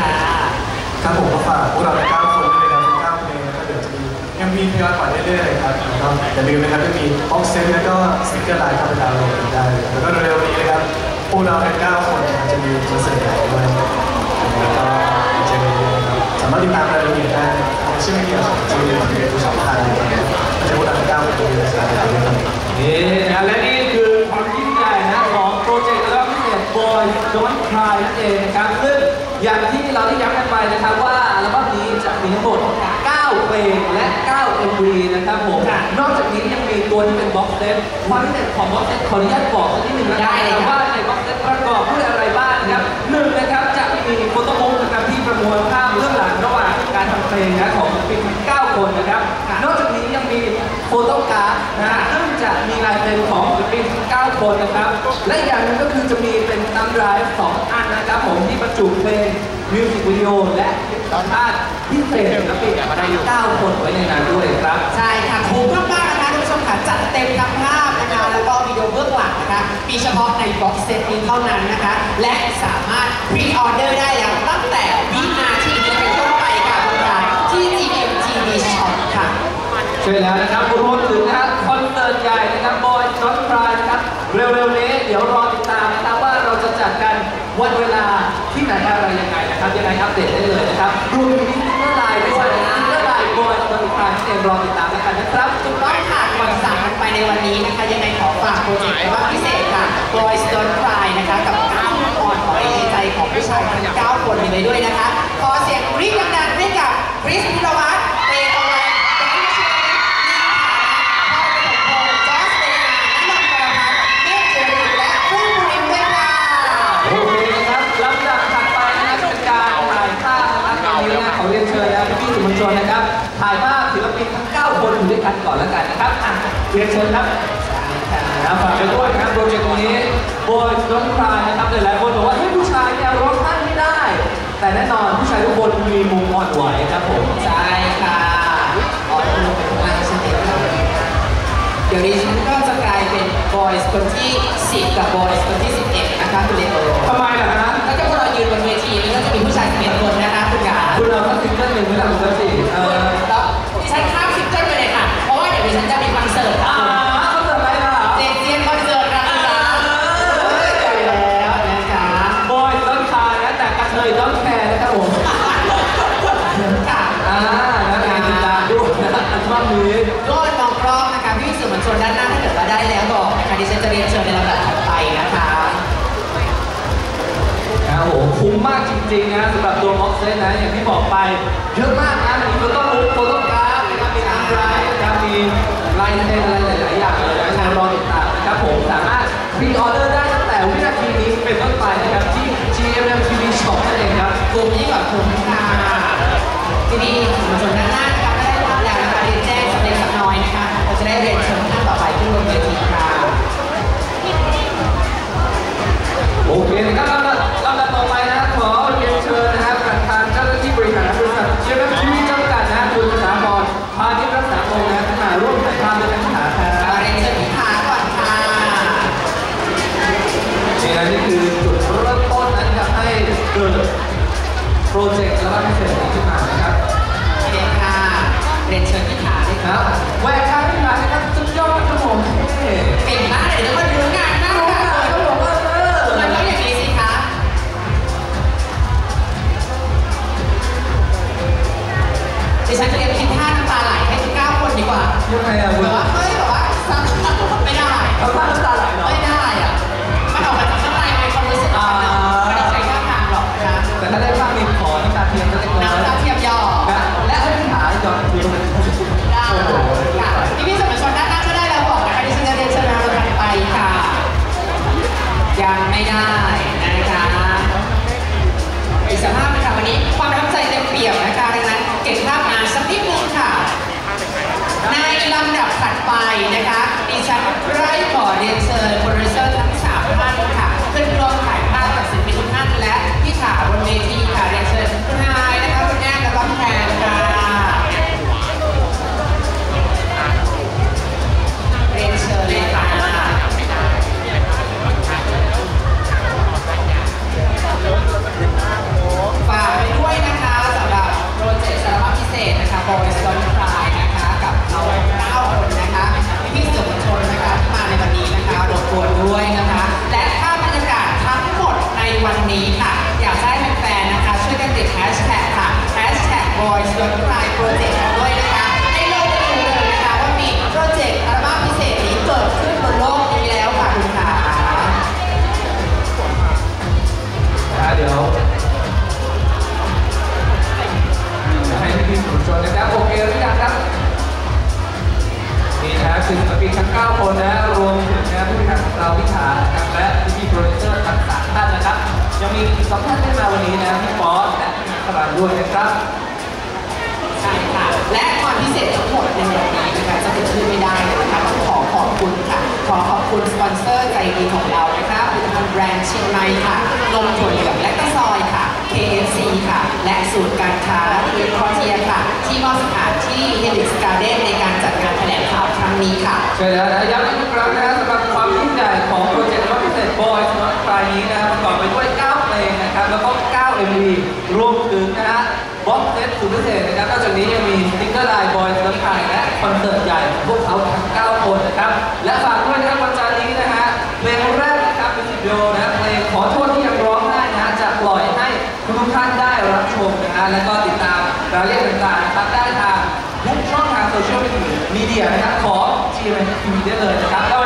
ากพวกเราเก้าคนด้วยนะครับเก้าเพลงแล้วก็เดี๋ยวจะมียังมีเพลงปล่อยเรื่อยๆครับแล้วก็อย่าลืมนะครับจะมีบ็อกเซตแล้วก็สติ๊กเกอร์ไลน์เข้าไปดาวน์โหลดกันได้แล้วก็เร็วๆนี้นะครับพวกเราทั้งเก้าคนจะมีคอนเสิร์ตใหญ่ด้วยแล้วก็เจอนะครับสามารถติดตามรายละเอียดได้ในชื่อมีของจีเอ็มทีผู้สัมพันธ์นะครับจะพวกเราทั้งเก้าคนเลยนะครับนี่นะและนี่คือความยิ่งใหญ่นะของโปรเจกต์แล้วก็พิเศษ Boys Don't Cry นั่นเองนะครับซึ่งอย่างที่เราได้ย้ำกันไปนะครับว่าอัลบั้มนี้จะมีทั้งหมดเก้าเพลงและเก้า เอ็ม วี นะครับผมนอกจากนี้ยังมีตัวที่เป็นบ็อกเซตความพิเศษของบ็อกเซตขออนุญาตบอกสักนิดหนึ่งนะครับว่าในบ็อกเซตประกอบด้วยอะไรบ้างนะครับหนึ่งนะครับจะมีโฟโต้บุ๊กนะครับที่ประมวลภาพเรื่องหลังระหว่างการทำเพลงนะของศิลปินทั้งเก้าคนนะครับนอกจากนี้ยังมีโฟโต้การ์ดนะซึ่งจะมีลายเซ็นของศิลปินทั้งเก้าคนนะครับและอย่างหนึงก็คือจะมีเป็นตัมไดรฟ์สองอันนะครับผมที่บรรจุเพลงมิวสิกวิดีโอและสัมภาษณ์พิเศษศิลปินในเก้าคนไว้ในนั้นด้วยครับใช่ค่ะคุ้มมากๆนะคะคุณผู้ชมค่ะจัดเต็มทั้งภาพนะคะแล้วก็วิดีโอเบื้องหลังนะคะมีเฉพาะในบ็อกเซตนี้เท่านั้นนะคะและสามารถพรีออเดอร์ได้แล้วตั้งแต่วินาทีนี้เป็นต้นไปค่ะคุณผู้ชมที่ จี เอ็ม ที วี Shop ค่ะใช่แล้วนะครับรวมถึงนะครับคอนเสิร์ตใหญ่นะครับ Boys Don't Cry นะครับเร็วๆนี้เดี๋ยวรอติดตามนะครับว่าเราจะจัดกันวันเวลาที่ไหนอะไรยังไงนะครับยังไงอัปเดตได้เลยนะครับรวมถึงซิงเกิลไลน์ด้วยซิงเกิลไลน์ Boys Don't Cry เองรอติดตามกันนะครับถูกต้องค่ะก่อนจากกันไปในวันนี้นะคะยังไงขอฝากโปรเจกต์ว่าพิเศษค่ะ Boys Don't Cry นะคะกับเก้าคนอ่อนหอยในใจของผู้ชายทั้งเก้าคนอยู่เลยด้วยนะคะขอเสียงกรี๊ดดังๆให้กับคริสพิรวัฒน์เตยตะวันเรียนเชิญนะพี่สื่อมวลชนนะครับถ่ายภาพศิลปินทั้งเก้าคนอยู่ด้วยกันก่อนแล้วกันนะครับอ่ะเรียนเชิญครับนะฝากไปด้วยนะครับโปรเจกต์นี้ Boys Don't Cry นะครับหลายๆคนบอกว่าเฮ้ยผู้ชายเนี่ยร้องไห้ไม่ได้ แต่แน่นอนผู้ชายทุกคนมีมุมอ่อนไหวครับผมใช่ค่ะอ่อนลงไปไม่ใช่เด็กเดี๋ยวนี้ฉันก็จะกลายเป็น Boys คนที่สิบกับ Boys คนที่สิบเอ็ดนะคะคุณเลโอทำไมล่ะฮะแล้วก็พอเรายืนบนเวทีนี้ก็จะมีผู้ชายสิบเอ็ดคนนะคะคุณกาคุณเราต้องซิงเกิลหนึ่งไม่ต้องซิงเกิลสี่เออแล้วดิฉันข้ามซิงเกิลไปเลยค่ะเพราะว่าเดี๋ยวดิฉันจะมีคอนเสิร์ตอ่าคอนเสิร์ตอะไรล่ะเจนเจียนคอนเสิร์ตค่ะคุณกาใช่แล้วนะคะ Boys Don't Cry นะแต่กระเทย Don't Care นะครับผมค่ะอ่าแล้วงานติดตามด้วยนะอัลบั้มนี้ก็มองกล้องนะคะพี่สื่อมวลชนด้านหน้าถ้าเกิดว่าได้แล้วบอกนะคะดิฉันจะเรียนเชิญในลำดับถัดไปนะคะโอ้โหคุ้มมากจริงๆนะสำหรับตัวบ็อกเซตนะอย่างที่บอกไปเยอะมากนะมีโฟโต้บุ๊กโฟโต้การ์ดนะครับมีอันไดรฟ์นะครับมีลายเซ็นอะไรหลายๆอย่างเลยนะรอติดตามนะครับผมสามารถพรีออเดอร์ได้ตั้งแต่วินาทีนี้เป็นต้นไปนะครับที่ จี เอ็ม เอ็ม ที วี Shop นั่นเองครับกลุ่มนี้แบบกลุ่มค่ะที่นี่สื่อมวลชนด้านหน้านะคะไม่ได้ทำแล้วนะคะเรียนแจ้งสักเล็กสักน้อยนะคะเราจะได้เรียนเชิญท่านต่อไปที่บนเวทีค่ะโอเคนะครับลำดับต่อไปนะขอเรียนเชิญนะครับประธานเจ้าหน้าที่บริหารบริษัท จี เอ็ม เอ็ม ที วี จำกัดนะคุณสถาพรพาณิชย์รักษาพงศ์นะมาร่วมถ่ายภาพด้วยกันค่ะเรียนเชิญพิธาก่อนค่ะนี่นะนี่คือจุดเริ่มต้นนะครับให้เกิดโปรเจกต์แล้วก็พิเศษนี้ขึ้นมานะครับเรียนค่ะเรียนเชิญพิธาด้วยครับแหวกทางพิธานะครับสุดยอดครับผมเก่งมากเดี๋ยวมาดูงานหน้าค่ะก็บอกว่าเออมันต้องอย่างนี้สิคะดิฉันจะเรียนคิดท่าน้ำตาไหลให้ทุกเก้าคนดีกว่ายังไงอ่ะแบบว่าเฮ้ยแบบว่าซ้ำไม่ได้ทำท่าน้ำตาไหลเหรอไม่ได้อ่ะมันออกมาจากข้างในในความรู้สึกของเราไม่ได้ใช้ท่าทางหรอกนะแต่ถ้าได้ภาพมีขอน้ำตาเทียมก็เล็กน้อยน้ำตาเทียมย่อและให้พี่หาจอดดูได้ค่ะพี่พี่สมัยชนด้านหน้าก็ได้แล้วบอกนะคะดิฉันจะเรียนเชิญมาประกันไปค่ะยังไม่ได้นะคะอีกสภาพนะคะวันนี้ความประทับใจเต็มเปี่ยมนะคะดังนั้นเก็บภาพมาสักนิดนึงค่ะในลำดับถัดไปศิลปินทั้งเก้าคนนะรวมถึงนะผู้บริหารของเราพิธานะครับและพี่โปรดิวเซอร์ทั้งสามท่านนะครับยังมีอีกสองท่านที่มาวันนี้นะพี่ป๊อตและพี่นักการด้วยนะครับใช่ค่ะและความพิเศษทั้งหมดในวันนี้นะคะจะเป็นชื่อไม่ได้นะคะต้องขอขอบคุณค่ะขอขอบคุณสปอนเซอร์ใจดีของเรานะคะผลิตภัณฑ์แบรนด์เชียงใหม่ค่ะนมถั่วเหลืองและก็ซอยค่ะ เค เอฟ ซี ค่ะและศูนย์การค้าเวคอเทียค่ะที่มอบสถานที่เฮลิกส์การ์เด้นในการจัดงานแถลงข่าวครั้งนี้ค่ะใช่แล้วนะย้ำอีกครั้งนะสำหรับความยิ่งใหญ่ของโปรเจกต์รถพิเศษบอยส์ในครั้งนี้นะประกอบไปด้วยเก้าเพลงนะครับแล้วก็เก้า เอ็ม วี รวมถึงนะฮะบ็อกเซตสุดพิเศษนะครับนอกจากนี้ยังมีสติ๊กเกอร์ไลน์บอยส์รถไฟและคอนเสิร์ตใหญ่ของพวกเขาทั้งเก้าคนนะครับและฝากด้วยนะครับวันจันทร์นี้นะฮะเพลงแรกนะครับมิวสิกวิดีโอนะเพลงขอโทษที่ยังร้องไห้นะจะปล่อยให้ทุกท่านได้รับชมนะฮะและก็ติดตามรายละเอียดต่างๆนะครับได้ทางทุกช่องทางโซเชียลมีเดียนะครับของ จี เอ็ม เอ็ม ที วี ได้เลยนะครับ